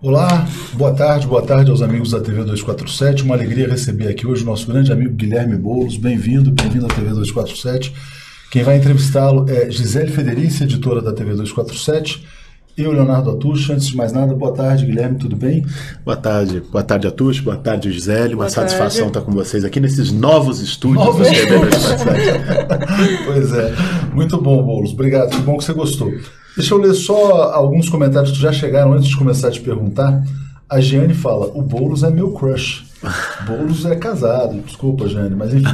Olá, boa tarde aos amigos da TV 247. Uma alegria receber aqui hoje o nosso grande amigo Guilherme Boulos. Bem-vindo à TV 247. Quem vai entrevistá-lo é Gisele Federici, editora da TV 247. Eu, Leonardo Atush. Antes de mais nada, boa tarde, Guilherme, tudo bem? Boa tarde Atush, boa tarde, Gisele. Uma satisfação estar com vocês aqui nesses novos estúdios da TV 247. Pois é, muito bom, Boulos. Obrigado, que bom que você gostou. Deixa eu ler só alguns comentários que já chegaram antes de começar a te perguntar. A Giane fala, o Boulos é meu crush. Boulos é casado, desculpa, Giane, mas enfim.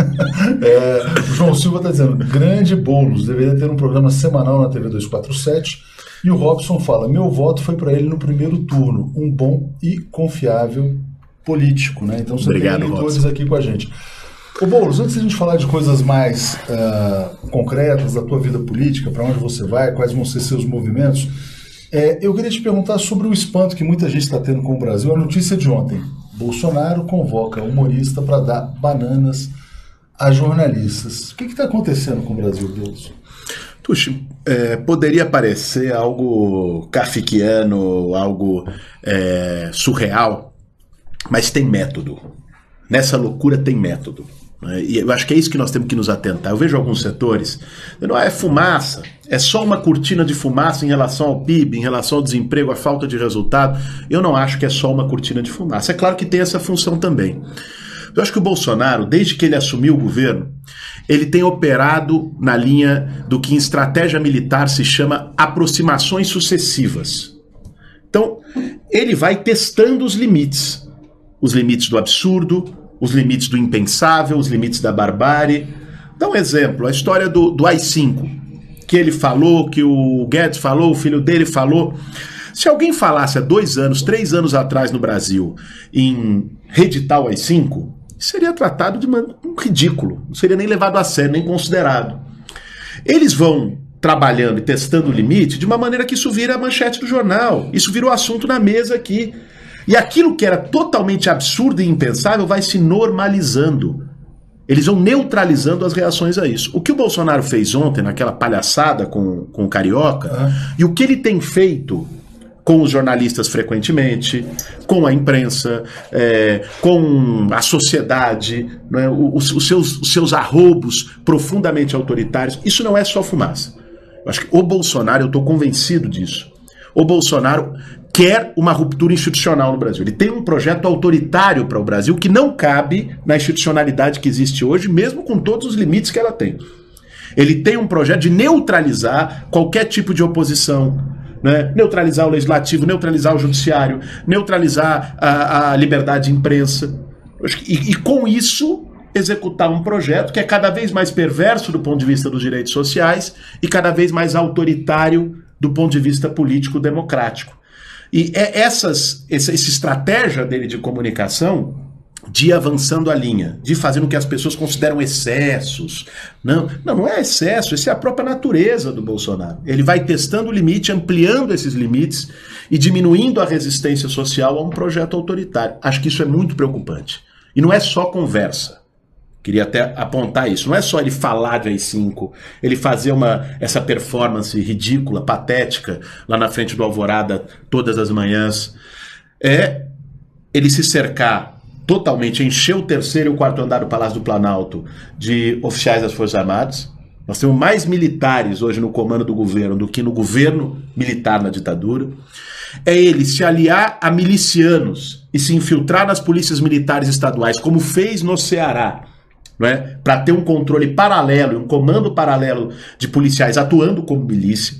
O João Silva está dizendo, grande Boulos, deveria ter um programa semanal na TV 247. E o Robson fala, meu voto foi para ele no primeiro turno, um bom e confiável político, né? Então você Obrigado, tem eleitores Robson aqui com a gente. Ô Boulos, antes de a gente falar de coisas mais concretas da tua vida política, para onde você vai, quais vão ser seus movimentos, eu queria te perguntar sobre o espanto que muita gente está tendo com o Brasil. A notícia de ontem, Bolsonaro convoca humorista para dar bananas a jornalistas. O que está acontecendo com o Brasil, Boulos? Tuxi, poderia parecer algo kafkiano, algo surreal, mas tem método. Nessa loucura tem método. E eu acho que é isso que nós temos que nos atentar. Eu vejo alguns setores, não é fumaça, é só uma cortina de fumaça em relação ao PIB, em relação ao desemprego, à falta de resultado. Eu não acho que é só uma cortina de fumaça. É claro que tem essa função também. Eu acho que o Bolsonaro, desde que ele assumiu o governo, ele tem operado na linha do que em estratégia militar se chama aproximações sucessivas. Então, ele vai testando os limites do absurdo, os limites do impensável, os limites da barbárie. Dá um exemplo, a história do AI-5, que ele falou, que o Guedes falou, o filho dele falou. Se alguém falasse há 2 anos, 3 anos atrás no Brasil em reeditar o AI-5, seria tratado de um ridículo, não seria nem levado a sério, nem considerado. Eles vão trabalhando e testando o limite de uma maneira que isso vira a manchete do jornal, isso vira o assunto na mesa aqui. E aquilo que era totalmente absurdo e impensável vai se normalizando. Eles vão neutralizando as reações a isso. O que o Bolsonaro fez ontem, naquela palhaçada com o Carioca, e o que ele tem feito com os jornalistas frequentemente, com a imprensa, com a sociedade, né, os seus arroubos profundamente autoritários, isso não é só fumaça. Eu acho que o Bolsonaro, eu estou convencido disso, o Bolsonaro quer uma ruptura institucional no Brasil. Ele tem um projeto autoritário para o Brasil que não cabe na institucionalidade que existe hoje, mesmo com todos os limites que ela tem. Ele tem um projeto de neutralizar qualquer tipo de oposição, né? Neutralizar o legislativo, neutralizar o judiciário, neutralizar a liberdade de imprensa. E com isso executar um projeto que é cada vez mais perverso do ponto de vista dos direitos sociais e cada vez mais autoritário do ponto de vista político-democrático. E essa estratégia dele de comunicação, de ir avançando a linha, de fazendo o que as pessoas consideram excessos. Não é excesso, essa é a própria natureza do Bolsonaro. Ele vai testando o limite, ampliando esses limites e diminuindo a resistência social a um projeto autoritário. Acho que isso é muito preocupante. E não é só conversa. Queria até apontar isso. Não é só ele falar de AI-5, ele fazer essa performance ridícula, patética, lá na frente do Alvorada, todas as manhãs. É ele se cercar totalmente, encher o 3º e o 4º andar do Palácio do Planalto de oficiais das Forças Armadas. Nós temos mais militares hoje no comando do governo do que no governo militar na ditadura. É ele se aliar a milicianos e se infiltrar nas polícias militares estaduais, como fez no Ceará, para ter um controle paralelo, um comando paralelo de policiais atuando como milícia.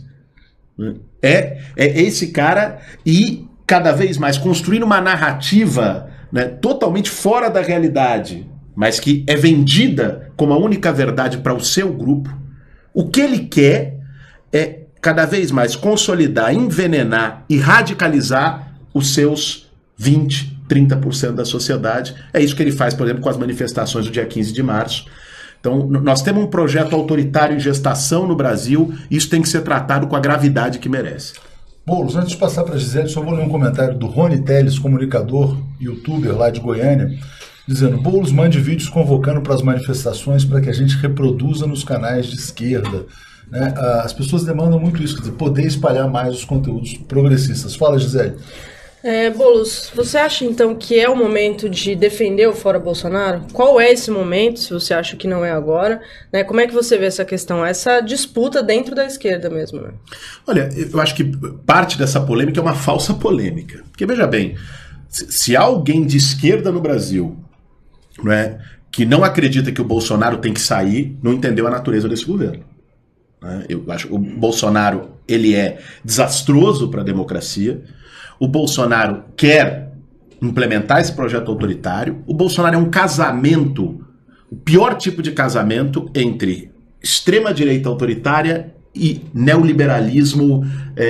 É esse cara e cada vez mais construindo uma narrativa, né, totalmente fora da realidade, mas que é vendida como a única verdade para o seu grupo. O que ele quer é cada vez mais consolidar, envenenar e radicalizar os seus 20%, 30% da sociedade. É isso que ele faz, por exemplo, com as manifestações do dia 15 de março. Então, nós temos um projeto autoritário em gestação no Brasil e isso tem que ser tratado com a gravidade que merece. Boulos, antes de passar para a Gisele, só vou ler um comentário do Rony Teles, comunicador, youtuber lá de Goiânia, dizendo, Boulos, mande vídeos convocando para as manifestações para que a gente reproduza nos canais de esquerda. Né? As pessoas demandam muito isso, quer dizer, poder espalhar mais os conteúdos progressistas. Fala, Gisele. Boulos, você acha então que é o momento de defender o fora Bolsonaro? Qual é esse momento, se você acha que não é agora? Né? Como é que você vê essa questão, essa disputa dentro da esquerda mesmo? Né? Olha, eu acho que parte dessa polêmica é uma falsa polêmica. Porque, veja bem, se há alguém de esquerda no Brasil, não é, que não acredita que o Bolsonaro tem que sair, não entendeu a natureza desse governo. Eu acho que o Bolsonaro ele é desastroso para a democracia. O Bolsonaro quer implementar esse projeto autoritário. O Bolsonaro é um casamento, o pior tipo de casamento entre extrema-direita autoritária e neoliberalismo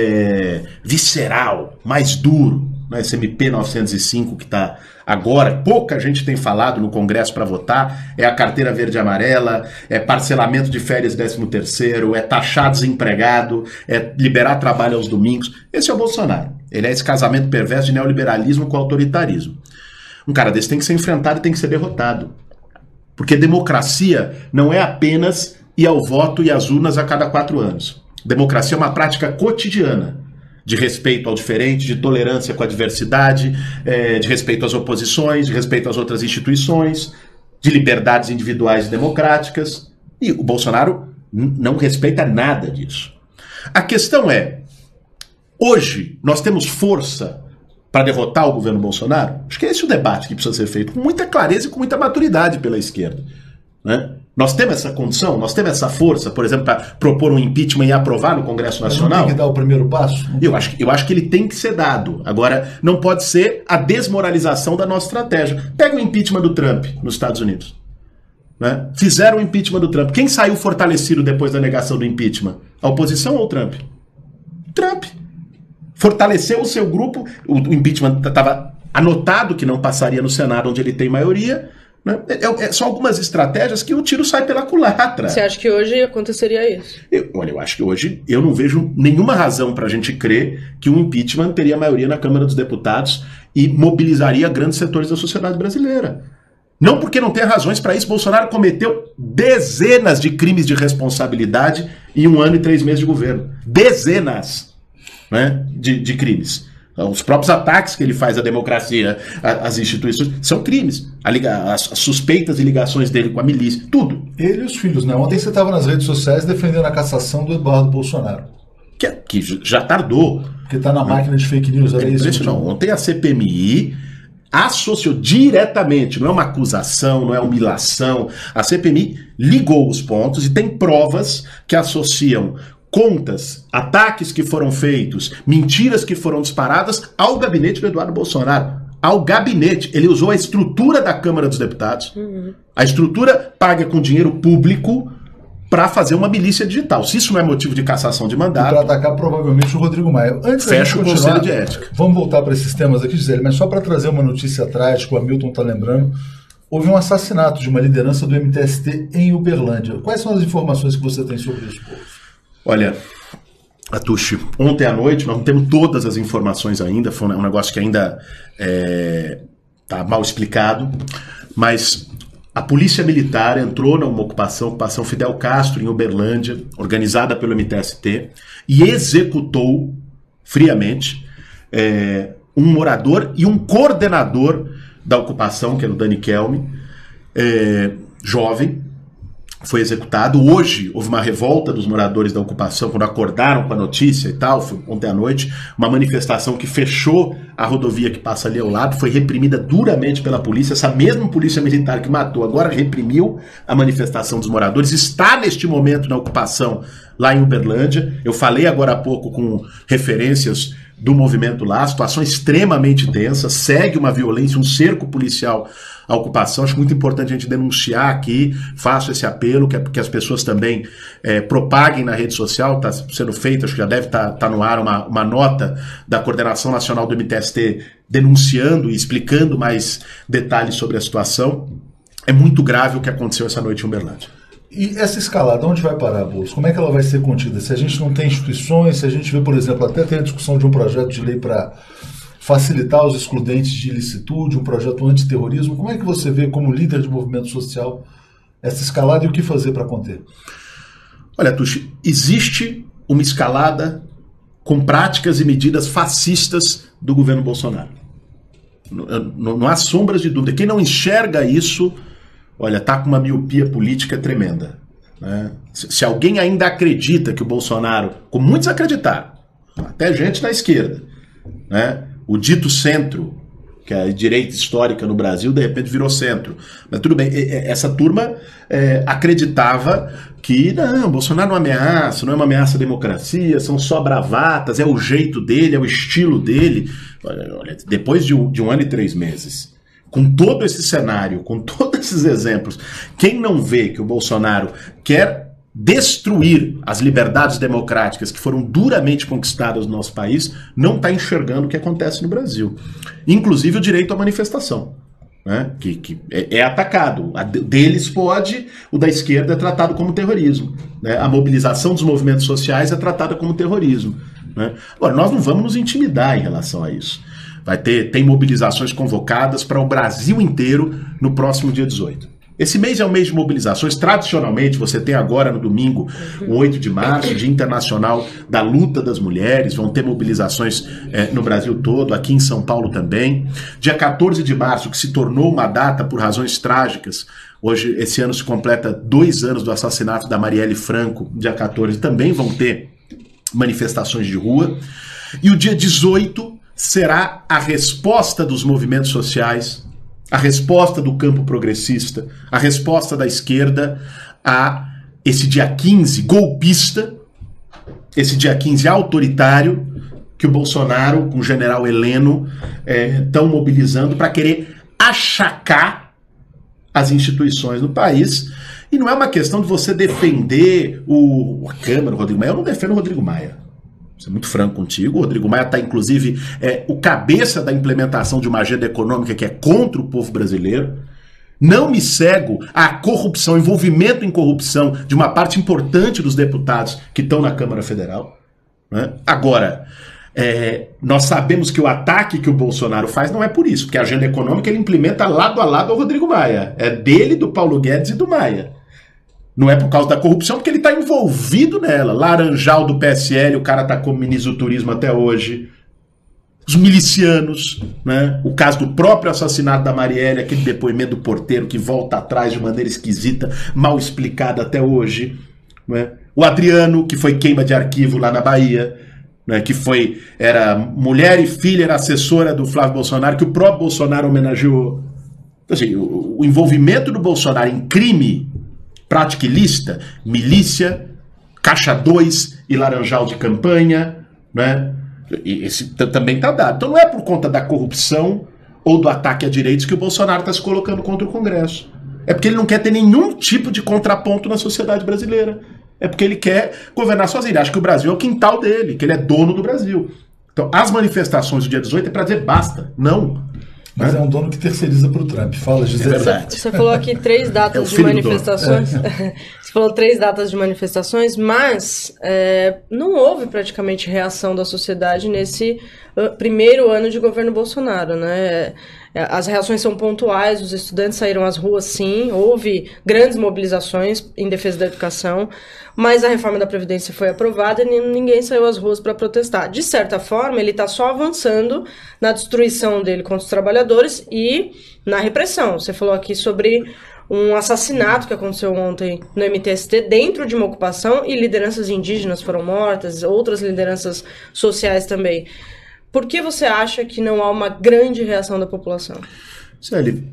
visceral, mais duro. Esse MP 905 que está agora, pouca gente tem falado no Congresso para votar, é a carteira verde e amarela, é parcelamento de férias 13º, é taxar desempregado, é liberar trabalho aos domingos. Esse é o Bolsonaro. Ele é esse casamento perverso de neoliberalismo com autoritarismo. Um cara desse tem que ser enfrentado e tem que ser derrotado. Porque democracia não é apenas ir ao voto e às urnas a cada 4 anos. Democracia é uma prática cotidiana de respeito ao diferente, de tolerância com a diversidade, de respeito às oposições, de respeito às outras instituições, de liberdades individuais e democráticas. E o Bolsonaro não respeita nada disso. A questão é, hoje nós temos força para derrotar o governo Bolsonaro? Acho que esse é o debate que precisa ser feito com muita clareza e com muita maturidade pela esquerda, né? Nós temos essa condição, nós temos essa força, por exemplo, para propor um impeachment e aprovar no Congresso Nacional? Mas não tem que dar o primeiro passo? Eu acho que ele tem que ser dado. Agora, não pode ser a desmoralização da nossa estratégia. Pega o impeachment do Trump nos Estados Unidos. Né? Fizeram o impeachment do Trump. Quem saiu fortalecido depois da negação do impeachment? A oposição ou o Trump? Trump. Fortaleceu o seu grupo, o impeachment estava anotado que não passaria no Senado, onde ele tem maioria. Né? São algumas estratégias que o tiro sai pela culatra. Você acha que hoje aconteceria isso? Eu acho que hoje eu não vejo nenhuma razão para a gente crer que o impeachment teria maioria na Câmara dos Deputados e mobilizaria grandes setores da sociedade brasileira. Não porque não tenha razões para isso. Bolsonaro cometeu dezenas de crimes de responsabilidade em 1 ano e 3 meses de governo. Dezenas, né, de crimes. Os próprios ataques que ele faz à democracia, às instituições, são crimes. As suspeitas e ligações dele com a milícia, tudo. Ele e os filhos, né? Ontem você estava nas redes sociais defendendo a cassação do Eduardo Bolsonaro. Que já tardou. Que está na máquina de fake news, era isso? Não, ontem a CPMI associou diretamente, não é uma acusação, não é uma ilação. A CPMI ligou os pontos e tem provas que associam contas, ataques que foram feitos, mentiras que foram disparadas ao gabinete do Eduardo Bolsonaro. Ao gabinete. Ele usou a estrutura da Câmara dos Deputados. A estrutura paga com dinheiro público para fazer uma milícia digital. Se isso não é motivo de cassação de mandato... E para atacar provavelmente o Rodrigo Maia. Antes fecha o Conselho de Ética. Vamos voltar para esses temas aqui, Gisele, mas só para trazer uma notícia trágica, o Hamilton está lembrando, houve um assassinato de uma liderança do MTST em Uberlândia. Quais são as informações que você tem sobre isso, Paulo? Olha, Atushi, ontem à noite, nós não temos todas as informações ainda, foi um negócio que ainda está mal explicado, mas a polícia militar entrou numa ocupação Fidel Castro, em Uberlândia, organizada pelo MTST, e executou friamente um morador e um coordenador da ocupação, que era o Dani Kelme, jovem. Foi executado. Hoje houve uma revolta dos moradores da ocupação quando acordaram com a notícia e tal, foi ontem à noite, uma manifestação que fechou a rodovia que passa ali ao lado, foi reprimida duramente pela polícia. Essa mesma polícia militar que matou agora reprimiu a manifestação dos moradores, está neste momento na ocupação lá em Uberlândia. Eu falei agora há pouco com referências do movimento lá, situação extremamente tensa, segue uma violência, um cerco policial à ocupação. Acho muito importante a gente denunciar aqui, faço esse apelo, que as pessoas também propaguem na rede social, está sendo feito, acho que já deve estar no ar uma nota da Coordenação Nacional do MTST denunciando e explicando mais detalhes sobre a situação. É muito grave o que aconteceu essa noite em Uberlândia. E essa escalada, onde vai parar, Boulos? Como é que ela vai ser contida? Se a gente não tem instituições, se a gente vê, por exemplo, até tem a discussão de um projeto de lei para facilitar os excludentes de ilicitude, um projeto antiterrorismo, como é que você vê, como líder de movimento social, essa escalada e o que fazer para conter? Olha, Tuxi, existe uma escalada com práticas e medidas fascistas do governo Bolsonaro. Não há sombras de dúvida. Quem não enxerga isso, olha, está com uma miopia política tremenda. Né? Se alguém ainda acredita que o Bolsonaro, como muitos acreditaram, até gente da esquerda, né? O dito centro, que é a direita histórica no Brasil, de repente virou centro. Mas tudo bem, essa turma acreditava que não, Bolsonaro não ameaça, não é uma ameaça à democracia, são só bravatas, é o jeito dele, é o estilo dele. Olha, depois de um ano e 3 meses, com todo esse cenário, com todos esses exemplos, quem não vê que o Bolsonaro quer destruir as liberdades democráticas que foram duramente conquistadas no nosso país, não está enxergando o que acontece no Brasil. Inclusive o direito à manifestação, né? que é atacado. Deles pode, o da esquerda é tratado como terrorismo. Né? A mobilização dos movimentos sociais é tratada como terrorismo. Né? Agora, nós não vamos nos intimidar em relação a isso. Tem mobilizações convocadas para o Brasil inteiro no próximo dia 18. Esse mês é um mês de mobilizações. Tradicionalmente, você tem agora no domingo, o 8 de março, Dia Internacional da Luta das Mulheres. Vão ter mobilizações no Brasil todo, aqui em São Paulo também. Dia 14 de março, que se tornou uma data por razões trágicas. Hoje, esse ano se completa 2 anos do assassinato da Marielle Franco. Dia 14 também vão ter manifestações de rua. E o dia 18 será a resposta dos movimentos sociais, a resposta do campo progressista, a resposta da esquerda a esse dia 15 golpista, esse dia 15 autoritário, que o Bolsonaro, com o general Heleno, estão mobilizando para querer achacar as instituições do país. E não é uma questão de você defender a Câmara, o Rodrigo Maia. Eu não defendo o Rodrigo Maia. Vou ser muito franco contigo. O Rodrigo Maia está, inclusive, o cabeça da implementação de uma agenda econômica que é contra o povo brasileiro. Não me cego à corrupção, envolvimento em corrupção de uma parte importante dos deputados que estão na Câmara Federal. Né? Agora, nós sabemos que o ataque que o Bolsonaro faz não é por isso, porque a agenda econômica ele implementa lado a lado ao Rodrigo Maia. É dele, do Paulo Guedes e do Maia. Não é por causa da corrupção, porque ele está envolvido nela. Laranjal do PSL, o cara está como ministro do turismo até hoje. Os milicianos, né? O caso do próprio assassinato da Marielle, aquele depoimento do porteiro que volta atrás de maneira esquisita, mal explicada até hoje. Né? O Adriano, que foi queima de arquivo lá na Bahia, né? Era mulher e filha, era assessora do Flávio Bolsonaro, que o próprio Bolsonaro homenageou. Então, assim, o envolvimento do Bolsonaro em crime, prática ilícita, milícia, Caixa 2 e Laranjal de campanha, né? Esse também está dado. Então não é por conta da corrupção ou do ataque a direitos que o Bolsonaro está se colocando contra o Congresso. É porque ele não quer ter nenhum tipo de contraponto na sociedade brasileira. É porque ele quer governar sozinho. Ele acha que o Brasil é o quintal dele, que ele é dono do Brasil. Então as manifestações do dia 18 é para dizer basta, não. Mas é um dono que terceiriza para o Trump. Fala, Gisele. Você falou aqui 3 datas de manifestações. Você falou 3 datas de manifestações, mas não houve praticamente reação da sociedade nesse primeiro ano de governo Bolsonaro, né? As reações são pontuais, os estudantes saíram às ruas, sim, houve grandes mobilizações em defesa da educação, mas a reforma da Previdência foi aprovada e ninguém saiu às ruas para protestar. De certa forma, ele está só avançando na destruição dele contra os trabalhadores e na repressão. Você falou aqui sobre um assassinato que aconteceu ontem no MTST dentro de uma ocupação e lideranças indígenas foram mortas, outras lideranças sociais também. Por que você acha que não há uma grande reação da população? Célia,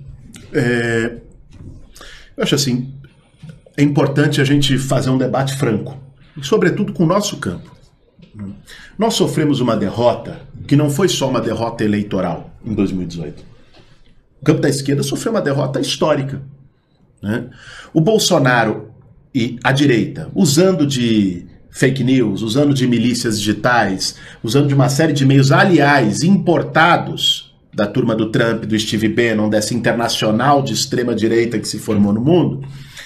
eu acho assim, é importante a gente fazer um debate franco, sobretudo com o nosso campo. Nós sofremos uma derrota que não foi só uma derrota eleitoral em 2018. O campo da esquerda sofreu uma derrota histórica. Né? O Bolsonaro e a direita, usando de fake news, usando de milícias digitais, usando de uma série de meios, aliás, importados da turma do Trump, do Steve Bannon, dessa internacional de extrema-direita que se formou no mundo,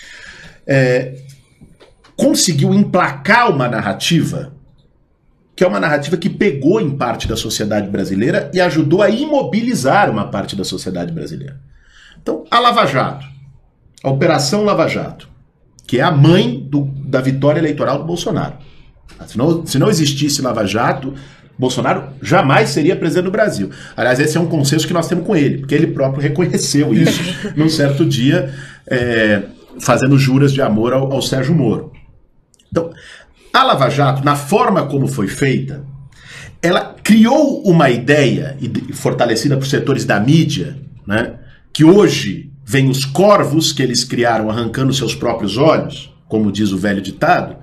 conseguiu emplacar uma narrativa que é uma narrativa que pegou em parte da sociedade brasileira e ajudou a imobilizar uma parte da sociedade brasileira. Então, a Lava Jato, a Operação Lava Jato, que é a mãe da vitória eleitoral do Bolsonaro. Se não existisse Lava Jato, Bolsonaro jamais seria presidente do Brasil. Aliás, esse é um consenso que nós temos com ele, porque ele próprio reconheceu isso num certo dia, fazendo juras de amor ao Sérgio Moro. Então, a Lava Jato, na forma como foi feita, ela criou uma ideia, fortalecida por setores da mídia, né, que hoje vem os corvos que eles criaram arrancando seus próprios olhos, como diz o velho ditado,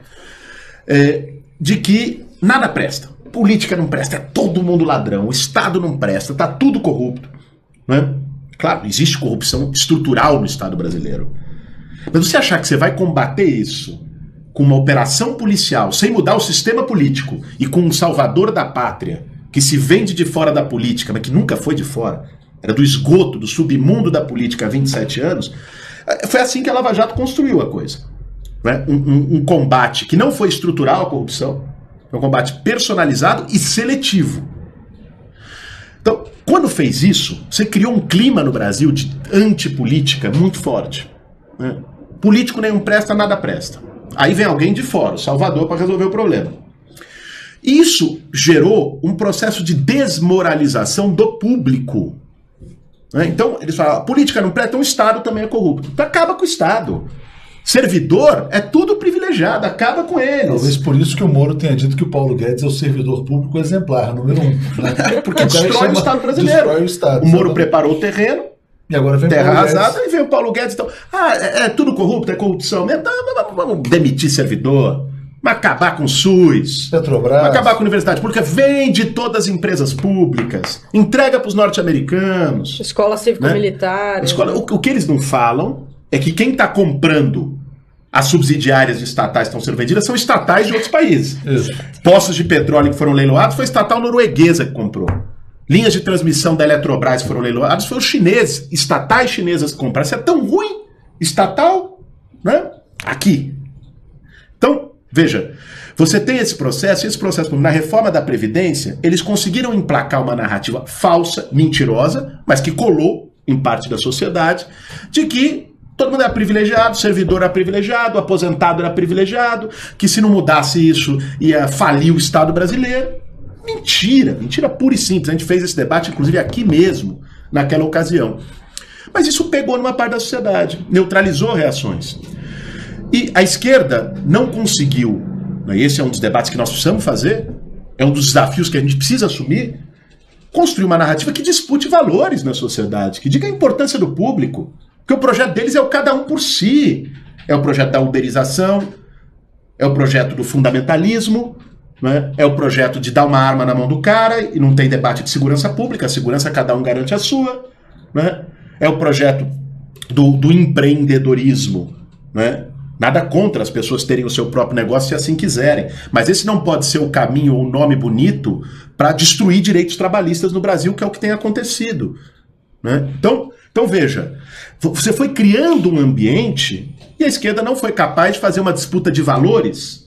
de que nada presta. Política não presta, é todo mundo ladrão, o Estado não presta, tá tudo corrupto. Né? Claro, existe corrupção estrutural no Estado brasileiro. Mas você achar que você vai combater isso com uma operação policial, sem mudar o sistema político, e com um salvador da pátria, que se vende de fora da política, mas que nunca foi de fora, era do esgoto, do submundo da política há 27 anos, foi assim que a Lava Jato construiu a coisa. Né? Um combate que não foi estrutural à corrupção, é um combate personalizado e seletivo. Então, quando fez isso, você criou um clima no Brasil de antipolítica muito forte. Né? Político nenhum presta, nada presta. Aí vem alguém de fora, o Salvador, para resolver o problema. Isso gerou um processo de desmoralização do público. Né? Então, eles falam, a política não presta, então o Estado também é corrupto. Então acaba com o Estado. Servidor é tudo privilegiado, acaba com eles. Talvez por isso que o Moro tenha dito que o Paulo Guedes é o servidor público exemplar, número 1. Né? Porque destrói o Estado brasileiro. Destrói o Estado. O Moro preparou o terreno, e agora vem terra arrasada, e vem o Paulo Guedes. Então, é tudo corrupto, é corrupção mesmo. Então, vamos demitir servidor, vamos acabar com o SUS, Petrobras, vamos acabar com a universidade pública, vende todas as empresas públicas, entrega para os norte-americanos. Escola cívico-militar. Né? O que eles não falam é que quem está comprando as subsidiárias de estatais que estão sendo vendidas são estatais de outros países. Isso. Postos de petróleo que foram leiloados foi a estatal norueguesa que comprou. Linhas de transmissão da Eletrobras que foram leiloadas foi os chineses, estatais chinesas que compraram. Isso é tão ruim, estatal, né? Aqui. Então, veja, você tem esse processo, na reforma da Previdência, eles conseguiram emplacar uma narrativa falsa, mentirosa, mas que colou em parte da sociedade, de que todo mundo era privilegiado, servidor era privilegiado, aposentado era privilegiado, que se não mudasse isso ia falir o Estado brasileiro. Mentira, mentira pura e simples. A gente fez esse debate, inclusive, aqui mesmo, naquela ocasião. Mas isso pegou numa parte da sociedade, neutralizou reações. E a esquerda não conseguiu, né, esse é um dos debates que nós precisamos fazer, é um dos desafios que a gente precisa assumir, construir uma narrativa que dispute valores na sociedade, que diga a importância do público. Porque o projeto deles é o cada um por si. É o projeto da uberização, é o projeto do fundamentalismo, né? É o projeto de dar uma arma na mão do cara e não tem debate de segurança pública, a segurança cada um garante a sua. Né? É o projeto do empreendedorismo. Né? Nada contra as pessoas terem o seu próprio negócio se assim quiserem. Mas esse não pode ser o caminho ou o nome bonito para destruir direitos trabalhistas no Brasil, que é o que tem acontecido. Né? Então veja, você foi criando um ambiente e a esquerda não foi capaz de fazer uma disputa de valores.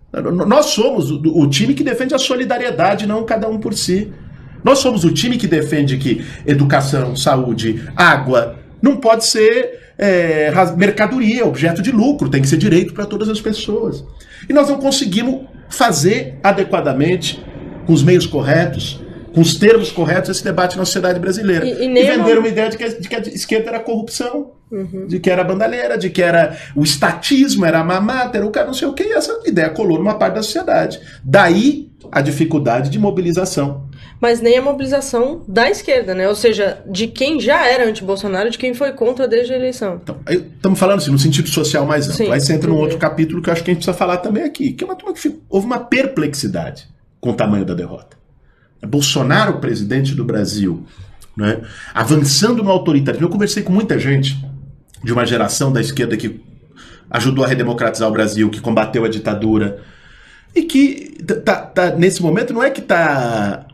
Nós somos o time que defende a solidariedade, não cada um por si. Nós somos o time que defende que educação, saúde, água não pode ser mercadoria, objeto de lucro, tem que ser direito para todas as pessoas. E nós não conseguimos fazer adequadamente, com os meios corretos, com os termos corretos, esse debate na sociedade brasileira. E venderam uma ideia de que a esquerda era corrupção, de que era bandalheira, de que era o estatismo, era a mamata, era o cara não sei o que, e essa ideia colou numa parte da sociedade. Daí a dificuldade de mobilização. Mas nem a mobilização da esquerda, né? Ou seja, de quem já era anti-Bolsonaro, de quem foi contra desde a eleição. Então, estamos falando assim, no sentido social mais amplo. Aí você entra num outro capítulo que eu acho que a gente precisa falar também aqui, que é uma turma que houve uma perplexidade com o tamanho da derrota. Bolsonaro, presidente do Brasil, né, avançando no autoritarismo. Eu conversei com muita gente de uma geração da esquerda que ajudou a redemocratizar o Brasil, que combateu a ditadura, e que nesse momento não é que está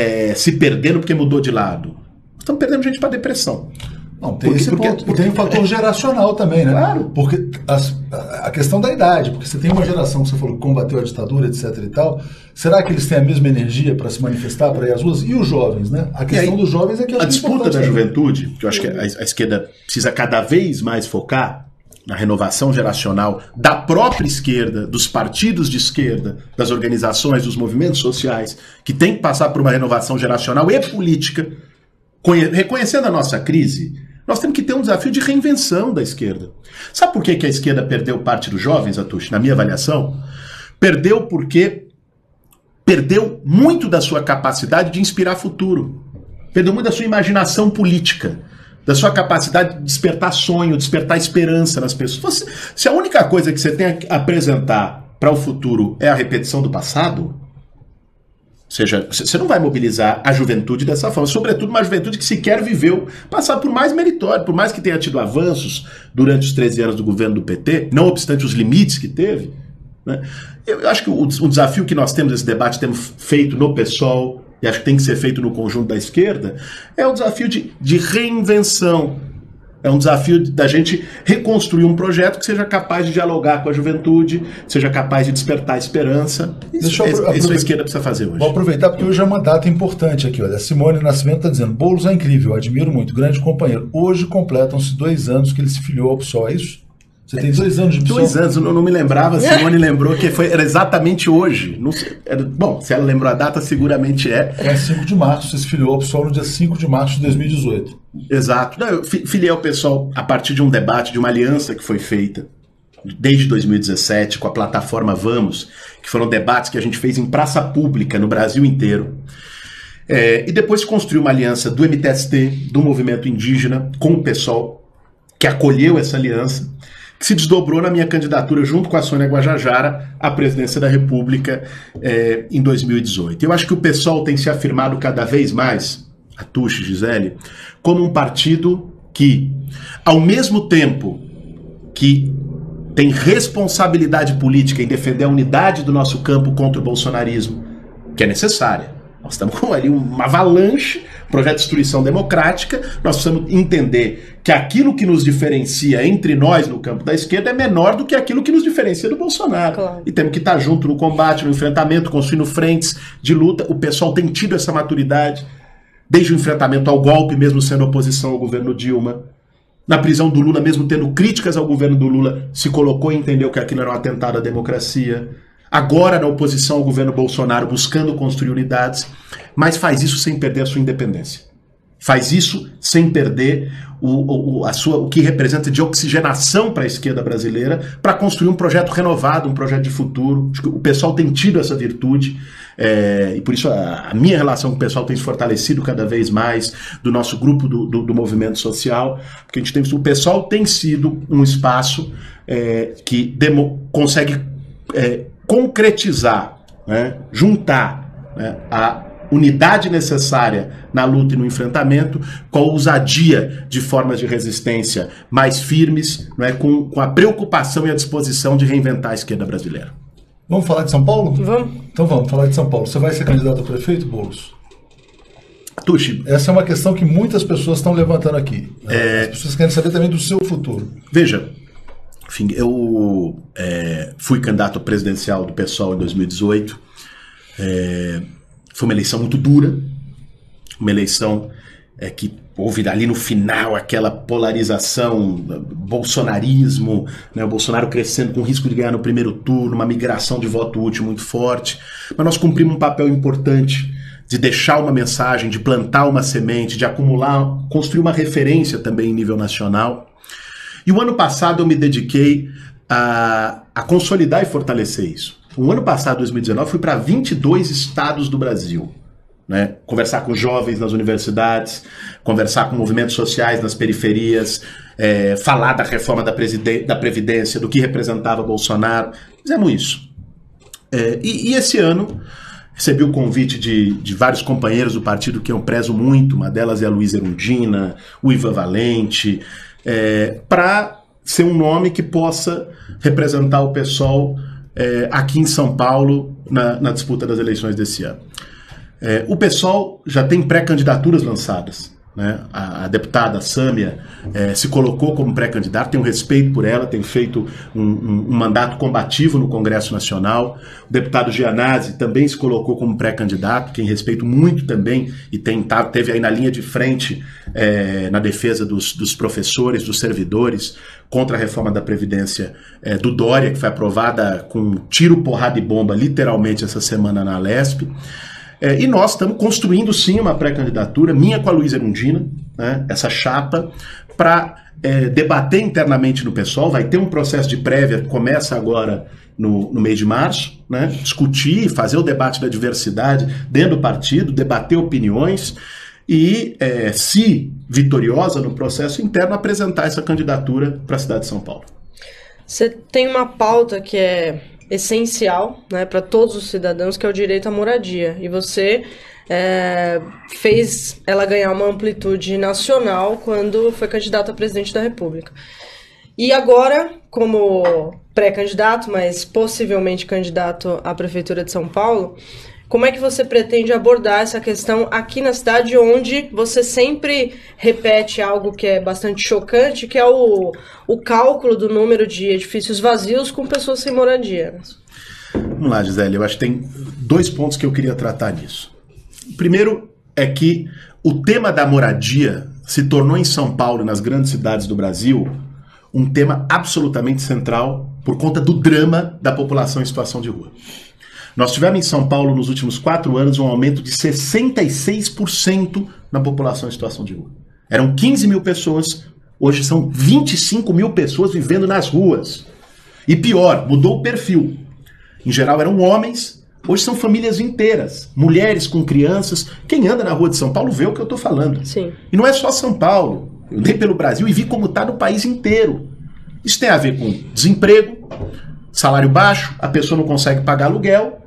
se perdendo porque mudou de lado. Estamos perdendo gente para depressão. Não, tem esse ponto. E tem um fator geracional também, né? Claro. Porque a questão da idade, porque você tem uma geração que você falou que combateu a ditadura, etc e tal, será que eles têm a mesma energia para se manifestar, para ir às ruas? E os jovens, né? A questão dos jovens é que a disputa da juventude, que eu acho que a esquerda precisa cada vez mais focar, na renovação geracional da própria esquerda, dos partidos de esquerda, das organizações, dos movimentos sociais, que tem que passar por uma renovação geracional e política, reconhecendo a nossa crise, nós temos que ter um desafio de reinvenção da esquerda. Sabe por que a esquerda perdeu parte dos jovens, Atush, na minha avaliação? Perdeu porque perdeu muito da sua capacidade de inspirar futuro. Perdeu muito da sua imaginação política, da sua capacidade de despertar sonho, despertar esperança nas pessoas. Se a única coisa que você tem a apresentar para o futuro é a repetição do passado, ou seja, você não vai mobilizar a juventude dessa forma, sobretudo uma juventude que sequer viveu passar por mais meritório, por mais que tenha tido avanços durante os 13 anos do governo do PT, não obstante os limites que teve, né? Eu acho que o desafio que nós temos, esse debate temos feito no PSOL, e acho que tem que ser feito no conjunto da esquerda, é o desafio de reinvenção. É um desafio da gente reconstruir um projeto que seja capaz de dialogar com a juventude, seja capaz de despertar esperança. Isso a esquerda precisa fazer hoje. Vou aproveitar porque hoje é uma data importante aqui. Olha, a Simone Nascimento está dizendo: Boulos é incrível, admiro muito, grande companheiro. Hoje completam-se 2 anos que ele se filiou ao PSOL, é isso? Você tem 2 anos de PSOL? 2 anos, não me lembrava, a Simone lembrou que era exatamente hoje. Não sei, bom, se ela lembrou a data, seguramente é. É 5 de março, você se filiou ao PSOL no dia 5 de março de 2018. Exato. Não, eu filiei ao PSOL a partir de um debate, de uma aliança que foi feita desde 2017 com a plataforma Vamos, que foram debates que a gente fez em praça pública no Brasil inteiro. E depois construiu uma aliança do MTST, do movimento indígena, com o PSOL, que acolheu essa aliança, que se desdobrou na minha candidatura junto com a Sônia Guajajara à presidência da República em 2018. Eu acho que o PSOL tem se afirmado cada vez mais, Atush, Gisele, como um partido que, ao mesmo tempo que tem responsabilidade política em defender a unidade do nosso campo contra o bolsonarismo, que é necessária. Nós estamos com ali uma avalanche, projeto de destruição democrática. Nós precisamos entender que aquilo que nos diferencia entre nós no campo da esquerda é menor do que aquilo que nos diferencia do Bolsonaro. Claro. E temos que estar junto no combate, no enfrentamento, construindo frentes de luta. O pessoal tem tido essa maturidade, desde o enfrentamento ao golpe, mesmo sendo oposição ao governo Dilma. Na prisão do Lula, mesmo tendo críticas ao governo do Lula, se colocou e entendeu que aquilo era um atentado à democracia. Agora na oposição ao governo Bolsonaro, buscando construir unidades, mas faz isso sem perder a sua independência. Faz isso sem perder o que representa de oxigenação para a esquerda brasileira, para construir um projeto renovado, um projeto de futuro. Acho que o pessoal tem tido essa virtude, e por isso a minha relação com o pessoal tem se fortalecido cada vez mais, do nosso grupo do movimento social, porque a gente tem, o pessoal tem sido um espaço que consegue concretizar, né, juntar, né, a unidade necessária na luta e no enfrentamento com a ousadia de formas de resistência mais firmes, né, com a preocupação e a disposição de reinventar a esquerda brasileira. Vamos falar de São Paulo? Vamos. Então vamos falar de São Paulo. Você vai ser candidato a prefeito, Boulos? Tuxi, essa é uma questão que muitas pessoas estão levantando aqui. As pessoas querem saber também do seu futuro. Veja, enfim, eu fui candidato presidencial do PSOL em 2018. Foi uma eleição muito dura, uma eleição que houve ali no final aquela polarização, bolsonarismo, né, o Bolsonaro crescendo com risco de ganhar no primeiro turno, uma migração de voto útil muito forte. Mas nós cumprimos um papel importante de deixar uma mensagem, de plantar uma semente, de acumular, construir uma referência também em nível nacional. E o ano passado eu me dediquei a consolidar e fortalecer isso. O ano passado, 2019, fui para 22 estados do Brasil, né? Conversar com jovens nas universidades, conversar com movimentos sociais nas periferias, falar da reforma da Previdência, do que representava Bolsonaro. Fizemos isso. E esse ano recebi o convite de vários companheiros do partido que eu prezo muito, uma delas é a Luísa Erundina, o Ivan Valente, para ser um nome que possa representar o PSOL aqui em São Paulo na disputa das eleições desse ano. O PSOL já tem pré-candidaturas lançadas. né? A deputada Sâmia se colocou como pré-candidata, tenho respeito por ela, tem feito um mandato combativo no Congresso Nacional. O deputado Gianazzi também se colocou como pré-candidato, quem respeito muito também, e teve aí na linha de frente na defesa dos professores, dos servidores, contra a reforma da Previdência do Dória, que foi aprovada com tiro, porrada e bomba, literalmente, essa semana na Alesp. E nós estamos construindo, sim, uma pré-candidatura, minha com a Luísa Erundina, né, essa chapa, para debater internamente no PSOL. Vai ter um processo de prévia que começa agora no mês de março, né, discutir, fazer o debate da diversidade dentro do partido, debater opiniões e, se vitoriosa no processo interno, apresentar essa candidatura para a cidade de São Paulo. Você tem uma pauta que é essencial, né, para todos os cidadãos, que é o direito à moradia. E você fez ela ganhar uma amplitude nacional quando foi candidato a presidente da República. E agora, como pré-candidato, mas possivelmente candidato à Prefeitura de São Paulo, como é que você pretende abordar essa questão aqui na cidade, onde você sempre repete algo que é bastante chocante, que é o cálculo do número de edifícios vazios com pessoas sem moradia? Vamos lá, Gisele, eu acho que tem 2 pontos que eu queria tratar nisso. O primeiro é que o tema da moradia se tornou em São Paulo e nas grandes cidades do Brasil um tema absolutamente central por conta do drama da população em situação de rua. Nós tivemos em São Paulo, nos últimos 4 anos, um aumento de 66% na população em situação de rua. Eram 15 mil pessoas, hoje são 25 mil pessoas vivendo nas ruas. E pior, mudou o perfil. Em geral eram homens, hoje são famílias inteiras, mulheres com crianças. Quem anda na rua de São Paulo vê o que eu estou falando. Sim. E não é só São Paulo. Eu andei pelo Brasil e vi como está no país inteiro. Isso tem a ver com desemprego, salário baixo, a pessoa não consegue pagar aluguel.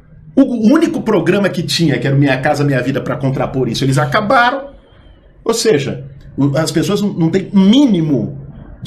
O único programa que tinha, que era o Minha Casa Minha Vida, para contrapor isso, eles acabaram. Ou seja, as pessoas não têm um mínimo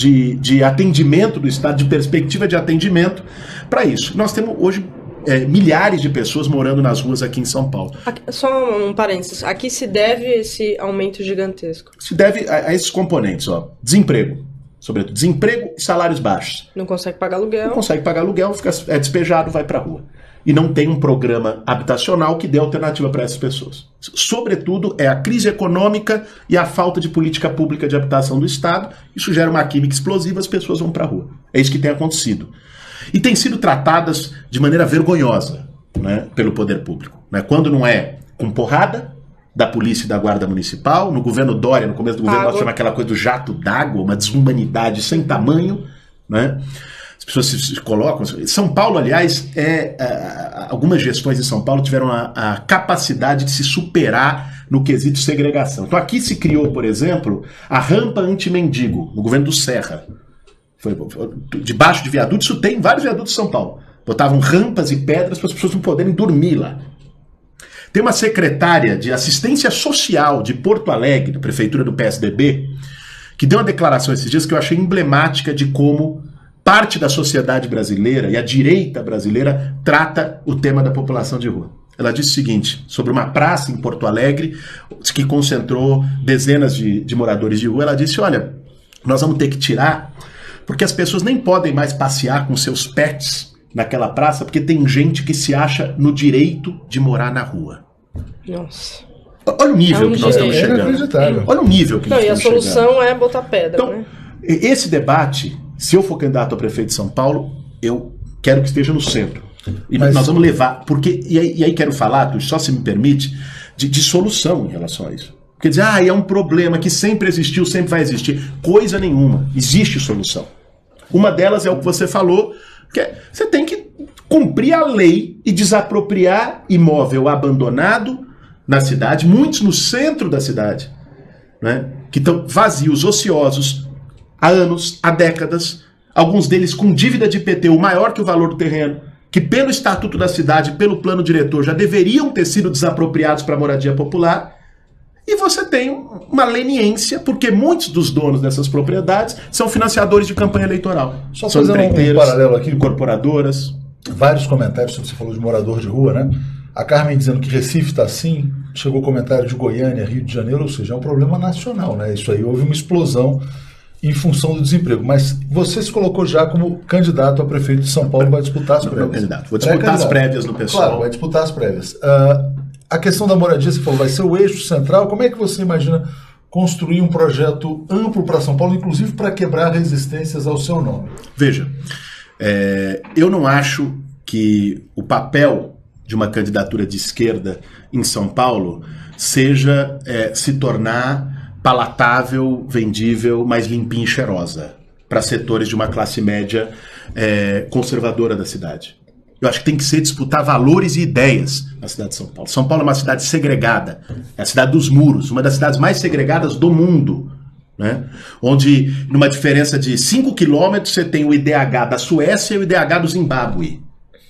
de atendimento do Estado, de perspectiva de atendimento para isso. Nós temos hoje milhares de pessoas morando nas ruas aqui em São Paulo. Só um parênteses. A que se deve esse aumento gigantesco? Se deve a esses componentes, ó. Desemprego. Sobretudo desemprego e salários baixos. Não consegue pagar aluguel. Não consegue pagar aluguel, é despejado, vai para a rua. E não tem um programa habitacional que dê alternativa para essas pessoas. Sobretudo, é a crise econômica e a falta de política pública de habitação do Estado. Isso gera uma química explosiva, as pessoas vão para a rua. É isso que tem acontecido. E tem sido tratadas de maneira vergonhosa, né, pelo poder público. Né? Quando não é com porrada da polícia e da guarda municipal. No governo Dória, no começo do governo, nós tivemos aquela coisa do jato d'água, uma desumanidade sem tamanho, né? As pessoas se colocam... São Paulo, aliás, algumas gestões em São Paulo tiveram a capacidade de se superar no quesito segregação. Então aqui se criou, por exemplo, a rampa anti-mendigo, no governo do Serra. Foi debaixo de viadutos, isso tem vários viadutos em São Paulo. Botavam rampas e pedras para as pessoas não poderem dormir lá. Tem uma secretária de assistência social de Porto Alegre, da prefeitura do PSDB, que deu uma declaração esses dias que eu achei emblemática de como parte da sociedade brasileira e a direita brasileira trata o tema da população de rua. Ela disse o seguinte, sobre uma praça em Porto Alegre, que concentrou dezenas de moradores de rua, ela disse, olha, nós vamos ter que tirar, porque as pessoas nem podem mais passear com seus pets naquela praça, porque tem gente que se acha no direito de morar na rua. Nossa. Olha o nível que nós estamos chegando. Olha o nível que nós estamos chegando. E a solução é botar pedra, então, né? Esse debate, se eu for candidato a prefeito de São Paulo, eu quero que esteja no centro. E nós vamos levar, porque, e aí quero falar, só se me permite, de solução em relação a isso. Quer dizer, é um problema que sempre existiu, sempre vai existir. Coisa nenhuma. Existe solução. Uma delas é o que você falou, que você tem que cumprir a lei e desapropriar imóvel abandonado na cidade, muitos no centro da cidade, né, que estão vazios, ociosos, há anos, há décadas, alguns deles com dívida de IPTU maior que o valor do terreno, que pelo Estatuto da Cidade, pelo plano diretor, já deveriam ter sido desapropriados para moradia popular, e você tem uma leniência, porque muitos dos donos dessas propriedades são financiadores de campanha eleitoral. Só fazendo um paralelo aqui, incorporadoras. Vários comentários sobre o que você falou de morador de rua, né? A Carmen dizendo que Recife está assim, chegou o comentário de Goiânia, Rio de Janeiro, ou seja, é um problema nacional, né? Isso aí, houve uma explosão em função do desemprego. Mas você se colocou já como candidato a prefeito de São Paulo, vai disputar as prévias. Candidato. Vou disputar as prévias no pessoal. Claro, vai disputar as prévias. A questão da moradia, você falou, vai ser o eixo central. Como é que você imagina construir um projeto amplo para São Paulo, inclusive para quebrar resistências ao seu nome? Veja, eu não acho que o papel de uma candidatura de esquerda em São Paulo seja se tornar palatável, vendível, mais limpinha e cheirosa para setores de uma classe média conservadora da cidade. Eu acho que tem que ser disputar valores e ideias na cidade de São Paulo. São Paulo é uma cidade segregada, é a cidade dos muros, uma das cidades mais segregadas do mundo, né? Onde, numa diferença de 5 quilômetros, você tem o IDH da Suécia e o IDH do Zimbábue.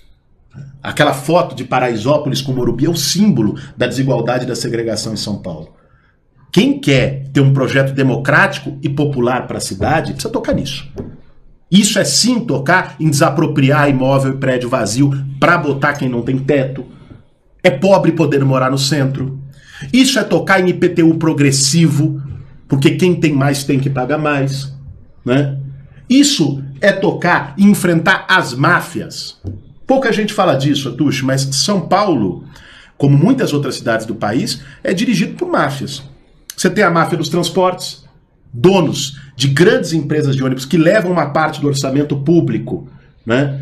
Aquela foto de Paraisópolis com Morumbi é o símbolo da desigualdade e da segregação em São Paulo. Quem quer ter um projeto democrático e popular para a cidade, precisa tocar nisso. Isso é sim tocar em desapropriar imóvel e prédio vazio para botar quem não tem teto. É pobre poder morar no centro. Isso é tocar em IPTU progressivo, porque quem tem mais tem que pagar mais, né? Isso é tocar e enfrentar as máfias. Pouca gente fala disso, Atush, mas São Paulo, como muitas outras cidades do país, é dirigido por máfias. Você tem a máfia dos transportes, donos de grandes empresas de ônibus que levam uma parte do orçamento público, né?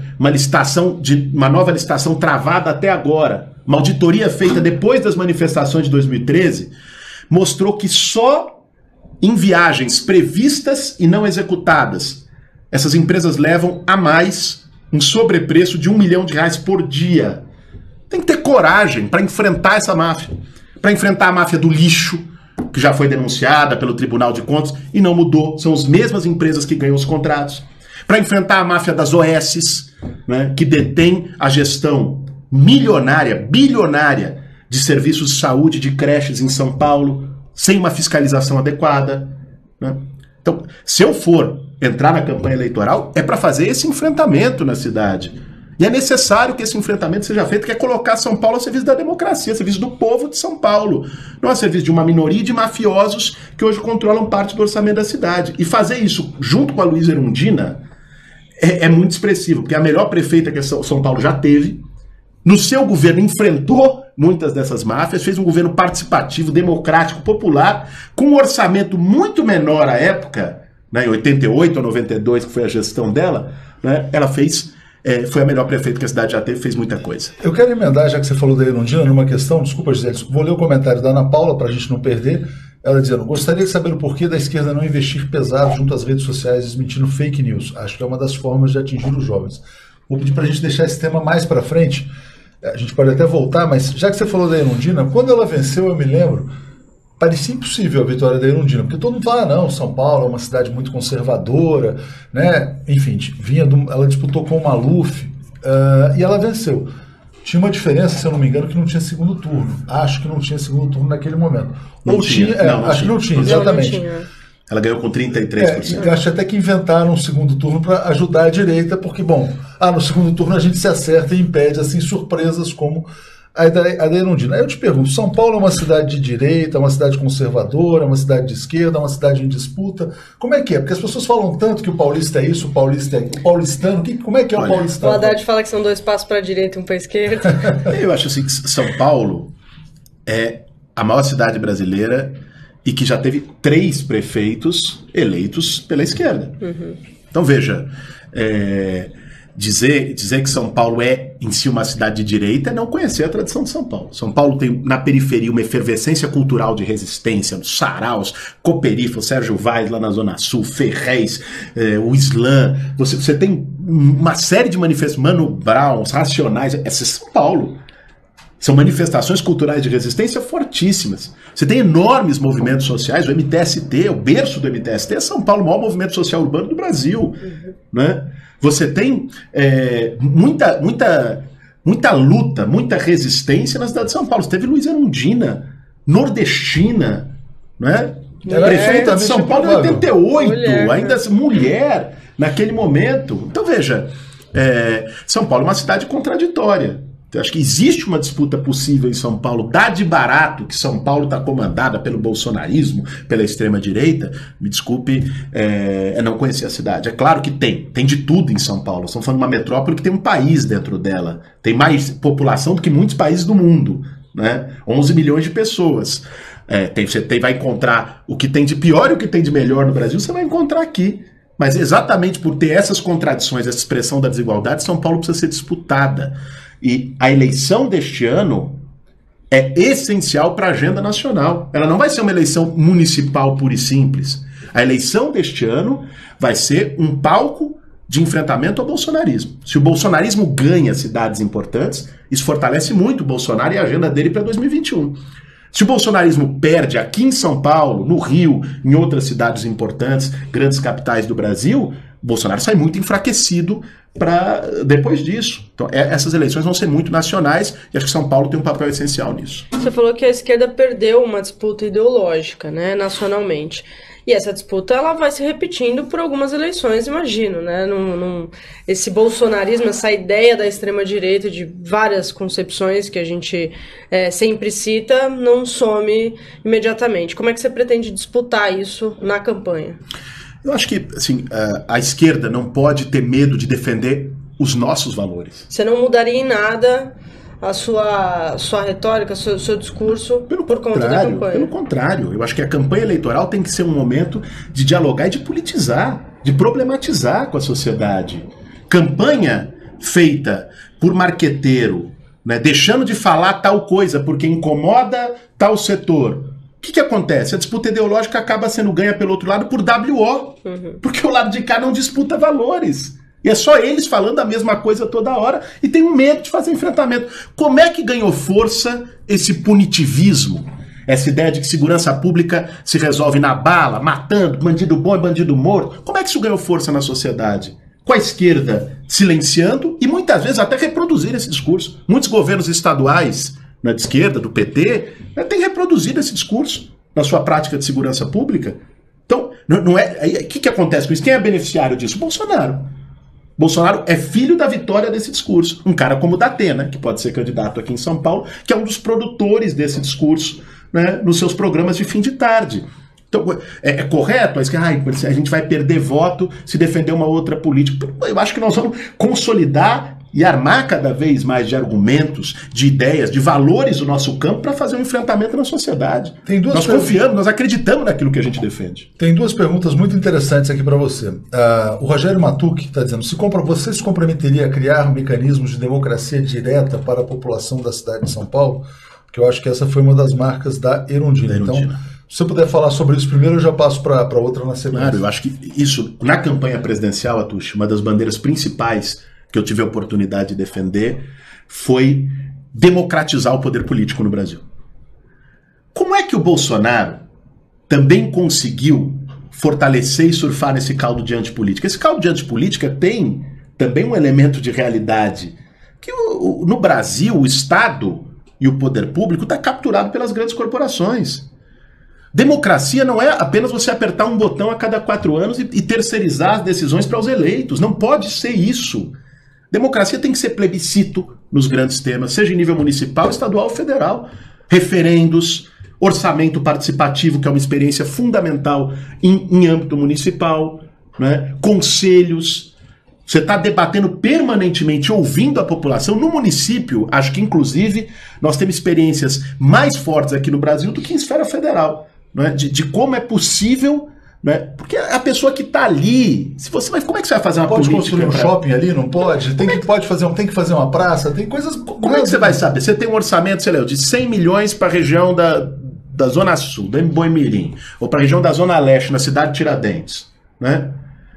Uma nova licitação travada até agora. Uma auditoria feita depois das manifestações de 2013 mostrou que só em viagens previstas e não executadas essas empresas levam a mais um sobrepreço de R$1 milhão por dia. Tem que ter coragem para enfrentar essa máfia, para enfrentar a máfia do lixo, que já foi denunciada pelo Tribunal de Contas e não mudou, são as mesmas empresas que ganham os contratos, para enfrentar a máfia das OSs, né, que detém a gestão milionária, bilionária de serviços de saúde, de creches em São Paulo, sem uma fiscalização adequada, né? Então, se eu for entrar na campanha eleitoral, é para fazer esse enfrentamento na cidade. E é necessário que esse enfrentamento seja feito, que é colocar São Paulo a serviço da democracia, a serviço do povo de São Paulo. Não a serviço de uma minoria de mafiosos que hoje controlam parte do orçamento da cidade. E fazer isso junto com a Luísa Erundina é muito expressivo, porque a melhor prefeita que São Paulo já teve, no seu governo enfrentou muitas dessas máfias, fez um governo participativo, democrático, popular, com um orçamento muito menor à época, né, em 88 ou 92, que foi a gestão dela, né, ela fez... foi a melhor prefeita que a cidade já teve, fez muita coisa. Eu quero emendar, já que você falou da Erundina, numa questão, desculpa, Gisele, vou ler o comentário da Ana Paula para a gente não perder, ela dizendo, gostaria de saber o porquê da esquerda não investir pesado junto às redes sociais desmentindo fake news. Acho que é uma das formas de atingir os jovens. Vou pedir para a gente deixar esse tema mais para frente, a gente pode até voltar, mas já que você falou da Erundina, quando ela venceu, eu me lembro, parecia impossível a vitória da Erundina, porque todo mundo fala, não, São Paulo é uma cidade muito conservadora, né? Enfim, ela disputou com o Maluf e ela venceu. Tinha uma diferença, se eu não me engano, que não tinha segundo turno. Acho que não tinha segundo turno naquele momento. Não tinha. Acho que não tinha, exatamente. Não tinha. Ela ganhou com 33%. Acho até que inventaram um segundo turno para ajudar a direita, porque, bom, no segundo turno a gente se acerta e impede, assim, surpresas como a da Erundina. Aí eu te pergunto, São Paulo é uma cidade de direita, é uma cidade conservadora, é uma cidade de esquerda, é uma cidade em disputa. Como é que é? Porque as pessoas falam tanto que o paulista é isso, o paulista é o paulistano. Como é que é o paulistano? O Haddad fala que são 2 passos para a direita e 1 para a esquerda. Eu acho assim que São Paulo é a maior cidade brasileira e que já teve 3 prefeitos eleitos pela esquerda. Uhum. Então veja, dizer que São Paulo é em si uma cidade de direita é não conhecer a tradição de São Paulo. São Paulo tem na periferia uma efervescência cultural de resistência, Saraus, Coperifa, Sérgio Vaz lá na Zona Sul, Ferrez, o Islã. Você tem uma série de manifestações, Mano Brown, os Racionais, essa é São Paulo. São manifestações culturais de resistência fortíssimas. Você tem enormes movimentos sociais, o MTST, o berço do MTST é São Paulo, o maior movimento social urbano do Brasil. Uhum. Né? Você tem muita luta, muita resistência na cidade de São Paulo. Você teve Luísa Erundina, nordestina, né? Prefeita de São Paulo em 88, mulher, ainda mulher naquele momento. Então veja, São Paulo é uma cidade contraditória. Eu acho que existe uma disputa possível em São Paulo, dá de barato que São Paulo está comandada pelo bolsonarismo, pela extrema-direita. Me desculpe, não conhecer a cidade. É claro que tem de tudo em São Paulo. Estamos falando de uma metrópole que tem um país dentro dela, tem mais população do que muitos países do mundo, né? 11 milhões de pessoas. Você vai encontrar o que tem de pior e o que tem de melhor no Brasil, você vai encontrar aqui. Mas exatamente por ter essas contradições, essa expressão da desigualdade, São Paulo precisa ser disputada. E a eleição deste ano é essencial para a agenda nacional. Ela não vai ser uma eleição municipal pura e simples. A eleição deste ano vai ser um palco de enfrentamento ao bolsonarismo. Se o bolsonarismo ganha cidades importantes, isso fortalece muito o Bolsonaro e a agenda dele para 2021. Se o bolsonarismo perde aqui em São Paulo, no Rio, em outras cidades importantes, grandes capitais do Brasil, o Bolsonaro sai muito enfraquecido depois disso. Então, essas eleições vão ser muito nacionais e acho que São Paulo tem um papel essencial nisso. Você falou que a esquerda perdeu uma disputa ideológica, né, nacionalmente. E essa disputa ela vai se repetindo por algumas eleições, imagino, né? Esse bolsonarismo, essa ideia da extrema-direita, de várias concepções que a gente sempre cita, não some imediatamente. Como é que você pretende disputar isso na campanha? Eu acho que assim, a esquerda não pode ter medo de defender os nossos valores. Você não mudaria em nada a sua retórica, o seu discurso por conta da campanha? Pelo contrário, eu acho que a campanha eleitoral tem que ser um momento de dialogar e de politizar, de problematizar com a sociedade. Campanha feita por marqueteiro, né, deixando de falar tal coisa porque incomoda tal setor. O que acontece? A disputa ideológica acaba sendo ganha pelo outro lado por WO, porque o lado de cá não disputa valores. E é só eles falando a mesma coisa toda hora e tem um medo de fazer enfrentamento. Como é que ganhou força esse punitivismo? Essa ideia de que segurança pública se resolve na bala, matando, bandido bom e bandido morto. Como é que isso ganhou força na sociedade? Com a esquerda silenciando e muitas vezes até reproduzir esse discurso. Muitos governos estaduais de esquerda, do PT, têm reproduzido esse discurso na sua prática de segurança pública. Então, não é. O que acontece com isso? Quem é beneficiário disso? Bolsonaro. Bolsonaro é filho da vitória desse discurso. Um cara como o Datena, que pode ser candidato aqui em São Paulo, que é um dos produtores desse discurso, né, nos seus programas de fim de tarde. Então, é correto? A gente vai perder voto se defender uma outra política. Eu acho que nós vamos consolidar e armar cada vez mais de argumentos, de ideias, de valores do nosso campo para fazer um enfrentamento na sociedade. Nós confiamos, nós acreditamos naquilo que a gente defende. Tem duas perguntas muito interessantes aqui para você. O Rogério Matucci está dizendo, você se comprometeria a criar mecanismos de democracia direta para a população da cidade de São Paulo? Porque eu acho que essa foi uma das marcas da Erundina. Então, se você puder falar sobre isso primeiro, eu já passo para outra na sequência. Claro, eu acho que isso, na campanha presidencial, Atush, uma das bandeiras principais que eu tive a oportunidade de defender foi democratizar o poder político no Brasil. Como é que o Bolsonaro também conseguiu fortalecer e surfar nesse caldo de antipolítica? Esse caldo de antipolítica tem também um elemento de realidade, que no Brasil o Estado e o poder público está capturado pelas grandes corporações. Democracia não é apenas você apertar um botão a cada 4 anos e terceirizar as decisões para os eleitos. Não pode ser isso. Democracia tem que ser plebiscito nos grandes temas, seja em nível municipal, estadual ou federal. Referendos, orçamento participativo, que é uma experiência fundamental em âmbito municipal, né? Conselhos. Você está debatendo permanentemente, ouvindo a população. No município, acho que inclusive nós temos experiências mais fortes aqui no Brasil do que em esfera federal, né? De como é possível, né? Porque a pessoa que está ali, se você vai, como é que você vai fazer uma política? Pode construir um shopping ali? Não pode? Tem que fazer uma praça? Tem coisas... Como é que você vai saber? Você tem um orçamento, sei lá, de 100 milhões para a região da Zona Sul, da Boimirim, ou para a região da Zona Leste, na cidade de Tiradentes, né?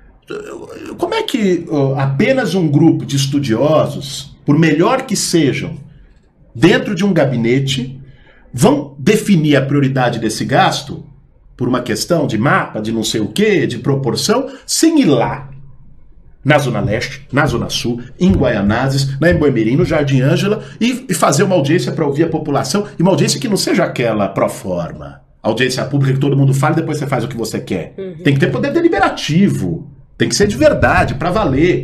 Como é que apenas um grupo de estudiosos, por melhor que sejam, dentro de um gabinete, vão definir a prioridade desse gasto por uma questão de mapa, de não sei o quê, de proporção, sem ir lá na Zona Leste, na Zona Sul, em Guaianazes, na Boimirim, no Jardim Ângela, e fazer uma audiência para ouvir a população, e uma audiência que não seja aquela pro forma, audiência pública que todo mundo fala e depois você faz o que você quer. Tem que ter poder deliberativo. Tem que ser de verdade, para valer.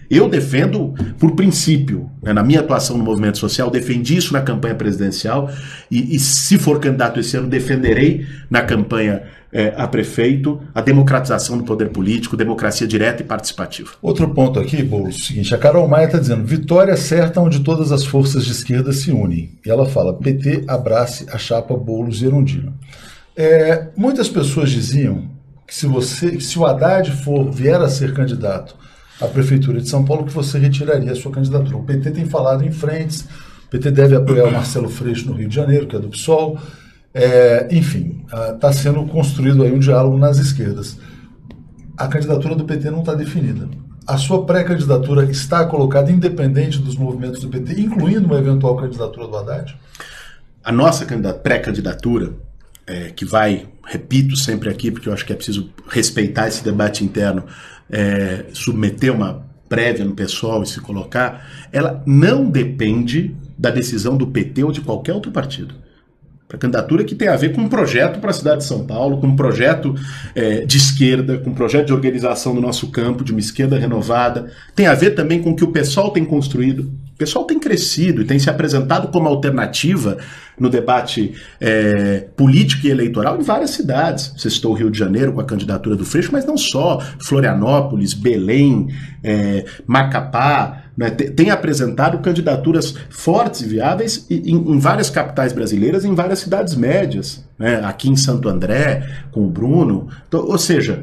Eu defendo por princípio, né, na minha atuação no movimento social, defendi isso na campanha presidencial e se for candidato esse ano, defenderei na campanha a prefeito a democratização do poder político, democracia direta e participativa. Outro ponto aqui, Boulos, é o seguinte, a Carol Maia está dizendo, vitória certa onde todas as forças de esquerda se unem. E ela fala, PT abrace a chapa Boulos e Erundina. Muitas pessoas diziam que se o Haddad vier a ser candidato à Prefeitura de São Paulo, que você retiraria a sua candidatura. O PT tem falado em frentes, o PT deve apoiar o Marcelo Freixo no Rio de Janeiro, que é do PSOL. Enfim, está sendo construído aí um diálogo nas esquerdas. A candidatura do PT não está definida. A sua pré-candidatura está colocada independente dos movimentos do PT, incluindo uma eventual candidatura do Haddad? A nossa pré-candidatura, que vai, repito sempre aqui, porque eu acho que é preciso respeitar esse debate interno, submeter uma prévia no pessoal e se colocar, ela não depende da decisão do PT ou de qualquer outro partido. Para candidatura que tem a ver com um projeto para a cidade de São Paulo, com um projeto de esquerda, com um projeto de organização do nosso campo, de uma esquerda renovada. Tem a ver também com o que o PSOL tem construído. O PSOL tem crescido e tem se apresentado como alternativa no debate político e eleitoral em várias cidades. Você citou o Rio de Janeiro com a candidatura do Freixo, mas não só. Florianópolis, Belém, Macapá, né, tem apresentado candidaturas fortes e viáveis em várias capitais brasileiras e em várias cidades médias, né, aqui em Santo André, com o Bruno. Então, ou seja,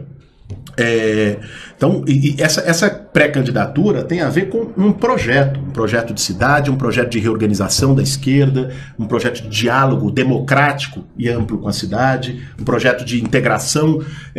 essa pré-candidatura tem a ver com um projeto de cidade, um projeto de reorganização da esquerda, um projeto de diálogo democrático e amplo com a cidade, um projeto de integração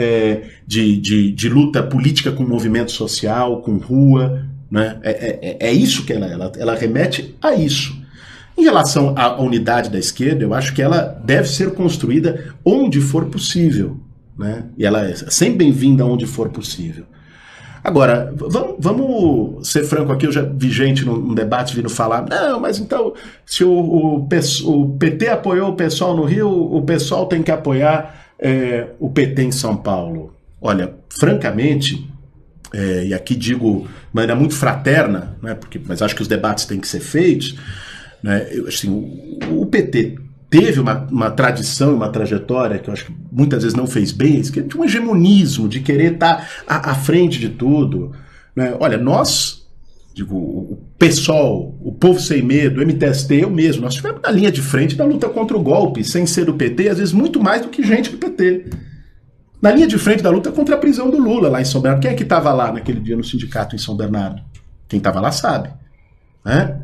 de luta política com o movimento social, com rua. Né? É isso que ela remete a isso. Em relação à unidade da esquerda, eu acho que ela deve ser construída onde for possível. Né? E ela é sempre bem-vinda onde for possível. Agora, vamos ser franco aqui, eu já vi gente num debate vindo falar, não, mas então, se o PT apoiou o PSOL no Rio, o PSOL tem que apoiar o PT em São Paulo. Olha, francamente, e aqui digo de maneira muito fraterna, né, mas acho que os debates têm que ser feitos, né, assim, o PT teve uma tradição, uma trajetória que eu acho que muitas vezes não fez bem, de um hegemonismo, de querer estar à frente de tudo. Né? Olha, nós, o PSOL, o Povo Sem Medo, o MTST, eu mesmo, nós estivemos na linha de frente da luta contra o golpe, sem ser do PT, às vezes muito mais do que gente do PT. Na linha de frente da luta contra a prisão do Lula, lá em São Bernardo. Quem é que estava lá naquele dia no sindicato em São Bernardo? Quem estava lá sabe. Né?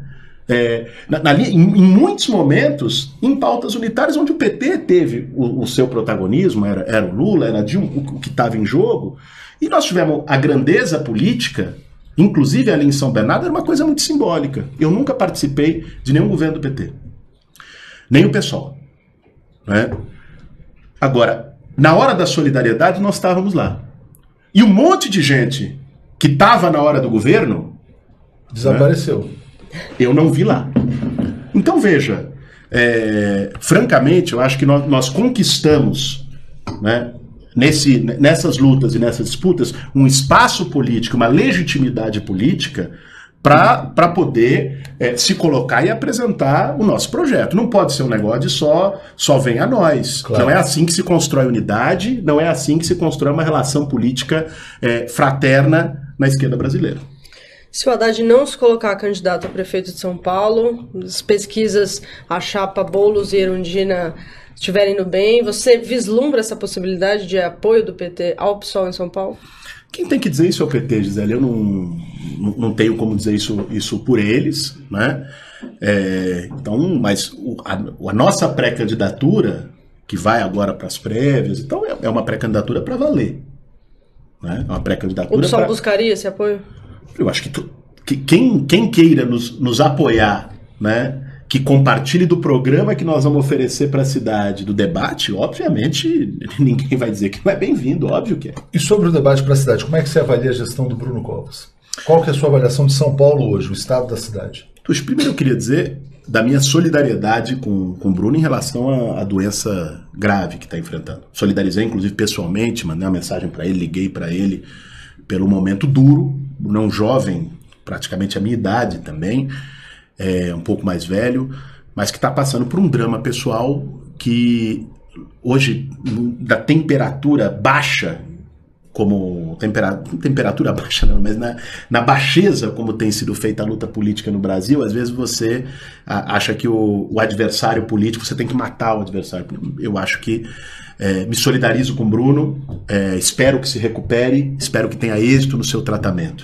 Em muitos momentos, em pautas unitárias, onde o PT teve o seu protagonismo, era o Lula, era o que estava em jogo, e nós tivemos a grandeza política, inclusive ali em São Bernardo, era uma coisa muito simbólica. Eu nunca participei de nenhum governo do PT, nem o PSOL. Né? Agora, na hora da solidariedade, nós estávamos lá. E um monte de gente que estava na hora do governo desapareceu. Né? Eu não vi lá. Então, veja, francamente, eu acho que nós conquistamos, né, nessas lutas e nessas disputas, um espaço político, uma legitimidade política para poder se colocar e apresentar o nosso projeto. Não pode ser um negócio de só vem a nós. Claro. Não é assim que se constrói unidade, não é assim que se constrói uma relação política fraterna na esquerda brasileira. Se o Haddad não se colocar candidato a prefeito de São Paulo, as pesquisas, a chapa Boulos e Erundina estiverem indo bem, você vislumbra essa possibilidade de apoio do PT ao PSOL em São Paulo? Quem tem que dizer isso é o PT, Gisele. Eu não tenho como dizer isso por eles, né? Então, mas a nossa pré-candidatura, que vai agora para as prévias, então é uma pré-candidatura para valer. Né? É uma pré-candidatura. O PSOL buscaria esse apoio? Eu acho que quem queira nos apoiar, né, que compartilhe do programa que nós vamos oferecer para a cidade, do debate, obviamente ninguém vai dizer que não é bem-vindo, óbvio que é. E sobre o debate para a cidade, como é que você avalia a gestão do Bruno Covas? Qual que é a sua avaliação de São Paulo hoje, o estado da cidade? Então, primeiro eu queria dizer da minha solidariedade com o Bruno em relação à doença grave que está enfrentando. Solidarizei, inclusive, pessoalmente, mandei uma mensagem para ele, liguei para ele pelo momento duro. Bruno é um jovem praticamente a minha idade também, um pouco mais velho, mas que está passando por um drama pessoal que hoje, da temperatura baixa, como temperatura baixa não, mas na baixeza como tem sido feita a luta política no Brasil, às vezes você acha que o adversário político, você tem que matar o adversário. Eu acho que me solidarizo com o Bruno, espero que se recupere, espero que tenha êxito no seu tratamento.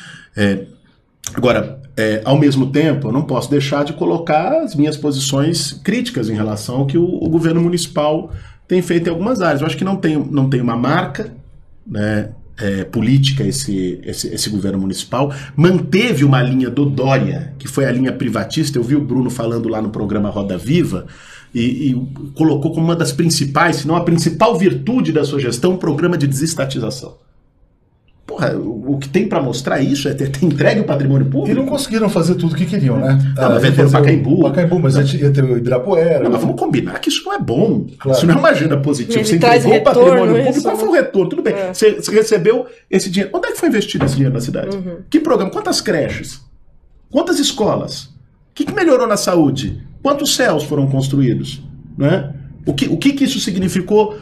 Agora, ao mesmo tempo, eu não posso deixar de colocar as minhas posições críticas em relação ao que o governo municipal tem feito em algumas áreas. Eu acho que não tem uma marca, né, política esse governo municipal. Manteve uma linha do Dória, que foi a linha privatista. Eu vi o Bruno falando lá no programa Roda Viva, e colocou como uma das principais, se não a principal virtude da sua gestão, um programa de desestatização. Porra, o que tem para mostrar isso é ter entregue o patrimônio público. E não conseguiram fazer tudo o que queriam, né? Não, venderam Pacaembu. Mas ia ter o Ibirapuera. Não, mas vamos combinar que isso não é bom. Claro. Isso não é uma agenda positiva. Você entregou o patrimônio público, qual foi o retorno? Tudo bem. Você recebeu esse dinheiro. Onde é que foi investido esse dinheiro na cidade? Que programa? Quantas creches? Quantas escolas? O que melhorou na saúde? Quantos céus foram construídos? Né? O que isso significou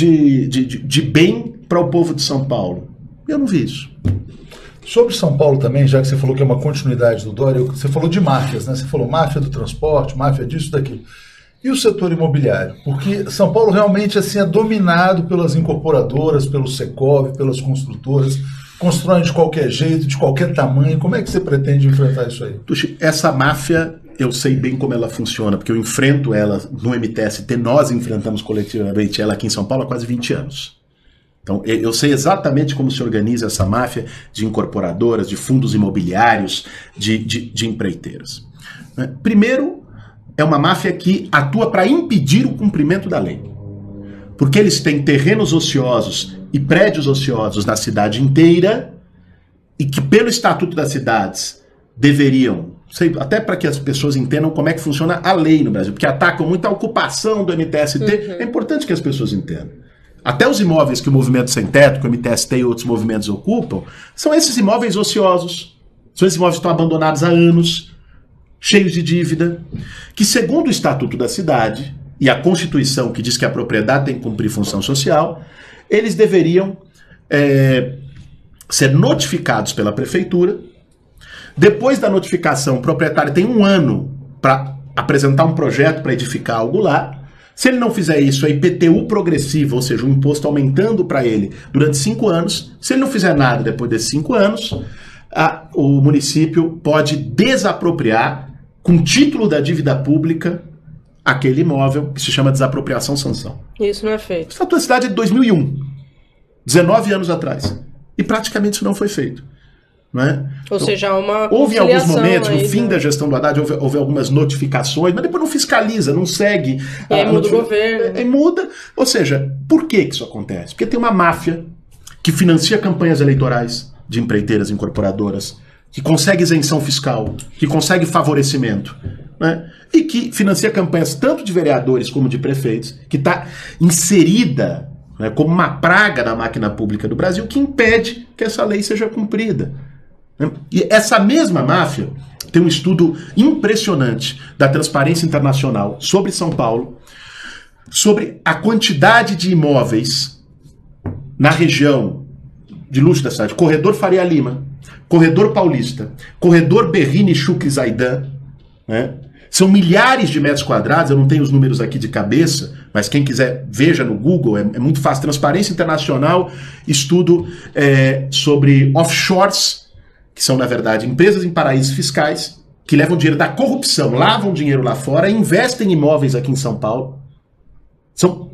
de bem para o povo de São Paulo? Eu não vi isso. Sobre São Paulo também, já que você falou que é uma continuidade do Dória, você falou de máfias, né? Você falou máfia do transporte, máfia disso, daquilo. E o setor imobiliário? Porque São Paulo realmente assim, é dominado pelas incorporadoras, pelo Secov, pelas construtoras, constroem de qualquer jeito, de qualquer tamanho. Como é que você pretende enfrentar isso aí? Tuxi, essa máfia, eu sei bem como ela funciona, porque eu enfrento ela no MTST, nós enfrentamos coletivamente ela aqui em São Paulo há quase 20 anos. Então, eu sei exatamente como se organiza essa máfia de incorporadoras, de fundos imobiliários, de empreiteiras. Primeiro, é uma máfia que atua para impedir o cumprimento da lei. Porque eles têm terrenos ociosos e prédios ociosos na cidade inteira e que, pelo Estatuto das Cidades, deveriam, até para que as pessoas entendam como é que funciona a lei no Brasil, porque atacam muito a ocupação do MTST, é importante que as pessoas entendam. Até os imóveis que o Movimento Sem Teto, que o MTST e outros movimentos ocupam, são esses imóveis ociosos. São esses imóveis que estão abandonados há anos, cheios de dívida, que segundo o Estatuto da Cidade e a Constituição, que diz que a propriedade tem que cumprir função social, eles deveriam ser notificados pela prefeitura. Depois da notificação, o proprietário tem 1 ano para apresentar um projeto para edificar algo lá. Se ele não fizer isso, é IPTU progressivo, ou seja, o imposto aumentando para ele durante 5 anos. Se ele não fizer nada depois desses 5 anos, o município pode desapropriar, com título da dívida pública, aquele imóvel que se chama desapropriação-sanção. Isso não é feito. O Estatuto da Cidade é de 2001, 19 anos atrás. E praticamente isso não foi feito. Não é? Ou seja, há uma houve em alguns momentos, no fim né? da gestão do Haddad, houve algumas notificações, mas depois não fiscaliza, não segue. E aí muda o governo. Aí muda. Ou seja, por que isso acontece? Porque tem uma máfia que financia campanhas eleitorais de empreiteiras incorporadoras, que consegue isenção fiscal, que consegue favorecimento, né? E que financia campanhas tanto de vereadores como de prefeitos, que está inserida, né, como uma praga na máquina pública do Brasil, que impede que essa lei seja cumprida. E essa mesma máfia tem um estudo impressionante da Transparência Internacional sobre São Paulo, sobre a quantidade de imóveis na região de luxo da cidade. Corredor Faria Lima, Corredor Paulista, Corredor Berrini Chucre Zaidan, né? São milhares de metros quadrados, eu não tenho os números aqui de cabeça, mas quem quiser veja no Google, é muito fácil. Transparência Internacional, estudo sobre offshores, que são, na verdade, empresas em paraísos fiscais, que levam dinheiro da corrupção, lavam dinheiro lá fora e investem em imóveis aqui em São Paulo. São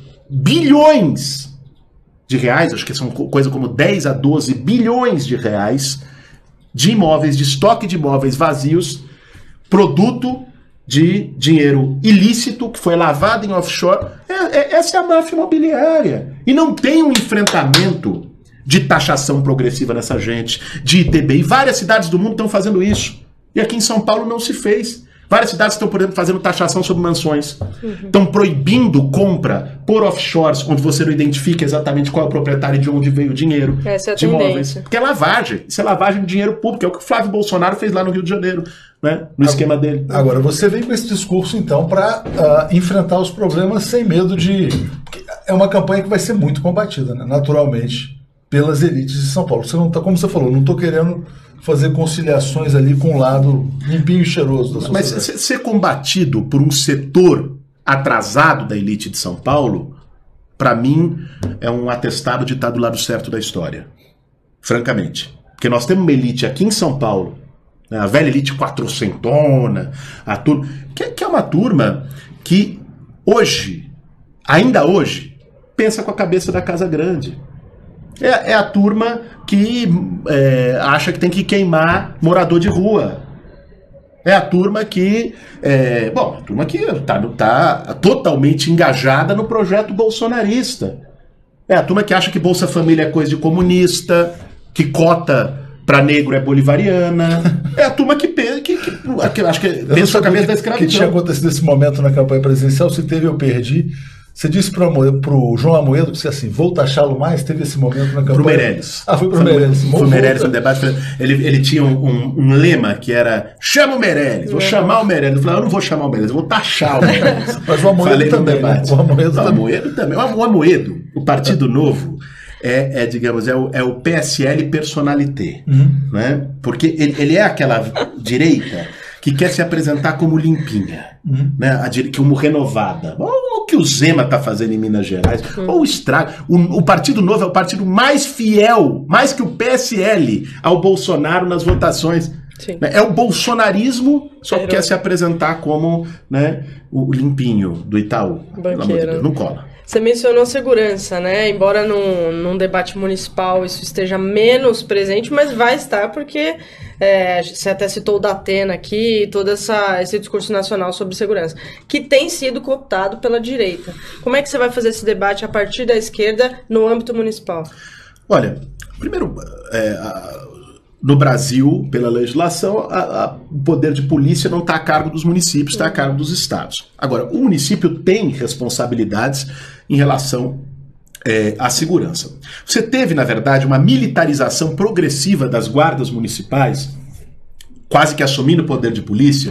bilhões de reais, acho que são coisa como 10 a 12 bilhões de reais de imóveis, de estoque de imóveis vazios, produto de dinheiro ilícito que foi lavado em offshore. Essa é a máfia imobiliária. E não tem um enfrentamento de taxação progressiva nessa gente, de ITBI. Várias cidades do mundo estão fazendo isso. E aqui em São Paulo não se fez. Várias cidades estão, por exemplo, fazendo taxação sobre mansões. Estão proibindo compra por offshores, onde você não identifica exatamente qual é o proprietário e de onde veio o dinheiro. Essa é a de tendência. imóveis. Porque é lavagem. Isso é lavagem de dinheiro público. É o que o Flávio Bolsonaro fez lá no Rio de Janeiro, né? No esquema dele. Agora, você vem com esse discurso, então, para enfrentar os problemas sem medo de... É uma campanha que vai ser muito combatida, né? Naturalmente, pelas elites de São Paulo. Você não tá, como você falou, não estou querendo fazer conciliações ali com o lado limpinho e cheiroso da sociedade. Mas ser combatido por um setor atrasado da elite de São Paulo, para mim, é um atestado de estar do lado certo da história. Francamente. Porque nós temos uma elite aqui em São Paulo, né, a velha elite quatrocentona, a turma, que é uma turma que hoje, ainda hoje, pensa com a cabeça da Casa Grande. É a turma que acha que tem que queimar morador de rua. É a turma que tá totalmente engajada no projeto bolsonarista. É a turma que acha que Bolsa Família é coisa de comunista, que cota para negro é bolivariana. É a turma que acho que pensa com a cabeça da escravidão. Que tinha acontecido esse momento na campanha presidencial, se teve, eu perdi. Você disse para o João Amoedo, disse assim, vou taxá-lo mais, teve esse momento na campanha. Pro Meirelles. Foi pro Meirelles. Foi o Meirelles no debate. Ele tinha um lema que era, chama o Meirelles, vou chamar o Meirelles. Eu falei, eu não vou chamar o Meirelles, eu vou taxar o Meirelles. Mas o Amoedo também, né? O Amoedo também. O Amoedo, o Partido Novo, digamos, é o PSL personalité, né? Porque ele é aquela direita que quer se apresentar como limpinha, né? Como renovada. Ou o que o Zema está fazendo em Minas Gerais, ou o estrago. O Partido Novo é o partido mais fiel, mais que o PSL, ao Bolsonaro nas votações. Sim. É o bolsonarismo, só que quer se apresentar como, né, o limpinho do Itaú. Pelo amor de Deus, não cola. Você mencionou segurança, né? Embora num debate municipal isso esteja menos presente, mas vai estar porque você até citou o Datena aqui, todo esse discurso nacional sobre segurança, que tem sido cooptado pela direita. Como é que você vai fazer esse debate a partir da esquerda no âmbito municipal? Olha, primeiro, no Brasil, pela legislação, o poder de polícia não está a cargo dos municípios, está a cargo dos estados. Agora, o município tem responsabilidades em relação à segurança. Você teve, na verdade, uma militarização progressiva das guardas municipais, quase que assumindo o poder de polícia,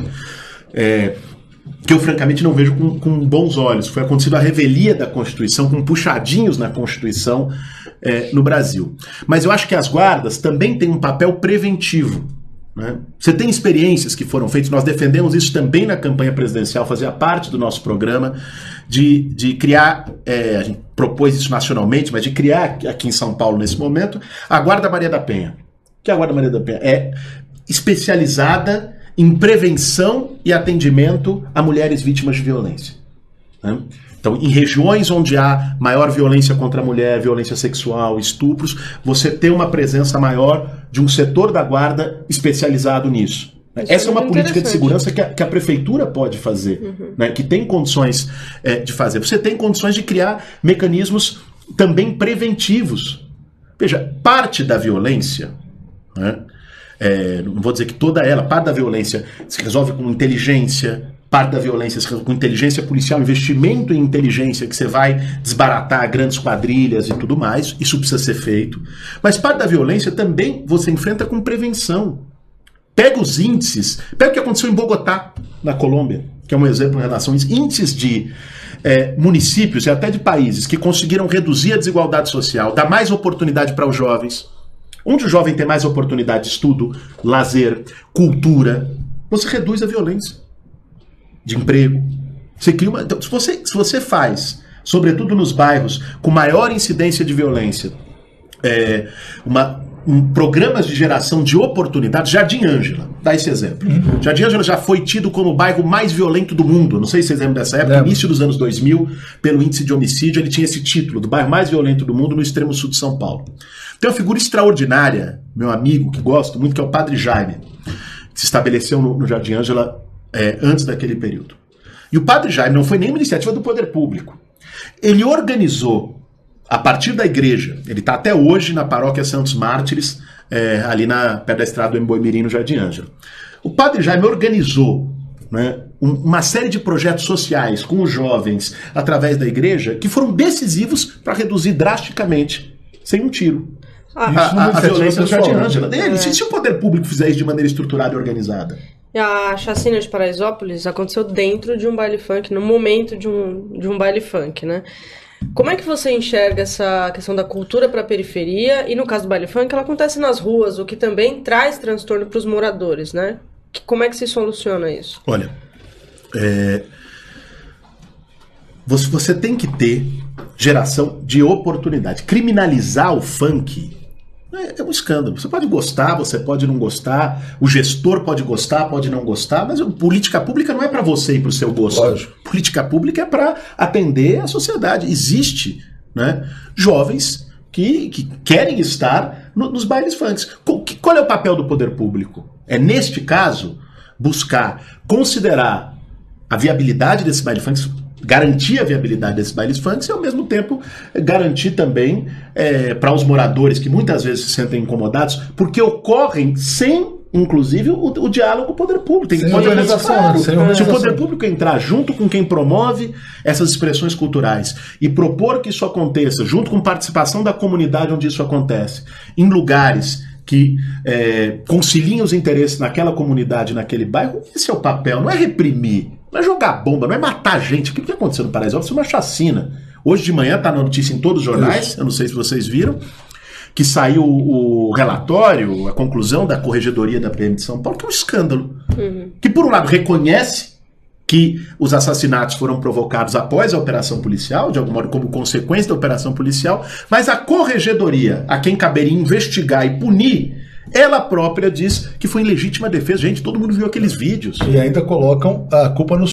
que eu francamente não vejo com bons olhos. Foi acontecido a revelia da Constituição, com puxadinhos na Constituição no Brasil. Mas eu acho que as guardas também têm um papel preventivo, né? Você tem experiências que foram feitas, nós defendemos isso também na campanha presidencial, fazia parte do nosso programa, de criar, a gente propôs isso nacionalmente, mas de criar aqui em São Paulo nesse momento, a Guarda Maria da Penha. O que é a Guarda Maria da Penha? É especializada em prevenção e atendimento a mulheres vítimas de violência, né? Então, em regiões onde há maior violência contra a mulher, violência sexual, estupros, você tem uma presença maior de um setor da guarda especializado nisso. Essa é uma política de segurança que a prefeitura pode fazer, né, que tem condições de fazer. Você tem condições de criar mecanismos também preventivos. Veja, parte da violência, né, não vou dizer que toda ela, parte da violência se resolve com inteligência, parte da violência se resolve com inteligência policial, investimento em inteligência, que você vai desbaratar grandes quadrilhas e tudo mais, isso precisa ser feito. Mas parte da violência também você enfrenta com prevenção. Pega os índices, pega o que aconteceu em Bogotá, na Colômbia, que é um exemplo em relação a isso, índices de municípios e até de países que conseguiram reduzir a desigualdade social, dar mais oportunidade para os jovens. Onde o jovem tem mais oportunidade de estudo, lazer, cultura, você reduz a violência de emprego. Você cria uma... Então, se você faz, sobretudo nos bairros com maior incidência de violência, programas de geração de oportunidades, Jardim Ângela, dá esse exemplo. Jardim Ângela já foi tido como o bairro mais violento do mundo. Não sei se vocês lembram dessa época, início dos anos 2000, pelo índice de homicídio, ele tinha esse título, do bairro mais violento do mundo no extremo sul de São Paulo. Tem uma figura extraordinária, meu amigo, que gosto muito, que é o Padre Jaime, que se estabeleceu no Jardim Ângela antes daquele período. E o Padre Jaime não foi nenhuma iniciativa do poder público. Ele organizou, a partir da igreja, ele está até hoje na paróquia Santos Mártires, ali perto da estrada do Emboimirim, no Jardim Ângela. O Padre Jaime organizou né, uma série de projetos sociais com os jovens através da igreja que foram decisivos para reduzir drasticamente, sem um tiro, a violência do Jardim Ângela. Se o poder público fizer isso de maneira estruturada e organizada. A chacina de Paraisópolis aconteceu dentro de um baile funk, no momento de um baile funk, né? Como é que você enxerga essa questão da cultura para a periferia? E no caso do baile funk, ela acontece nas ruas, o que também traz transtorno para os moradores, né? Como é que se soluciona isso? Olha, você tem que ter geração de oportunidade. Criminalizar o funk é um escândalo. Você pode gostar, você pode não gostar, o gestor pode gostar, pode não gostar, mas política pública não é para você e para o seu gosto. Lógico. Política pública é para atender a sociedade. Existe, né, jovens que querem estar nos bailes funks. Qual é o papel do poder público? É, neste caso, buscar considerar a viabilidade desses bailes funks, garantir a viabilidade desses bailes funks e, ao mesmo tempo, garantir também para os moradores que muitas vezes se sentem incomodados, porque ocorrem sem, inclusive, o diálogo com o poder público. Sem organização. Se o poder público entrar junto com quem promove essas expressões culturais e propor que isso aconteça, junto com participação da comunidade onde isso acontece, em lugares que conciliem os interesses naquela comunidade, naquele bairro, esse é o papel, não é reprimir, não é jogar bomba, não é matar gente. O que aconteceu no Paraisópolis? Foi uma chacina. Hoje de manhã está na notícia em todos os jornais, eu não sei se vocês viram, que saiu o relatório, a conclusão da Corregedoria da PM de São Paulo, que é um escândalo. Que, por um lado, reconhece que os assassinatos foram provocados após a operação policial, de algum modo como consequência da operação policial, mas a Corregedoria, a quem caberia investigar e punir, ela própria diz que foi em legítima defesa. Gente, todo mundo viu aqueles vídeos. E ainda colocam a culpa nos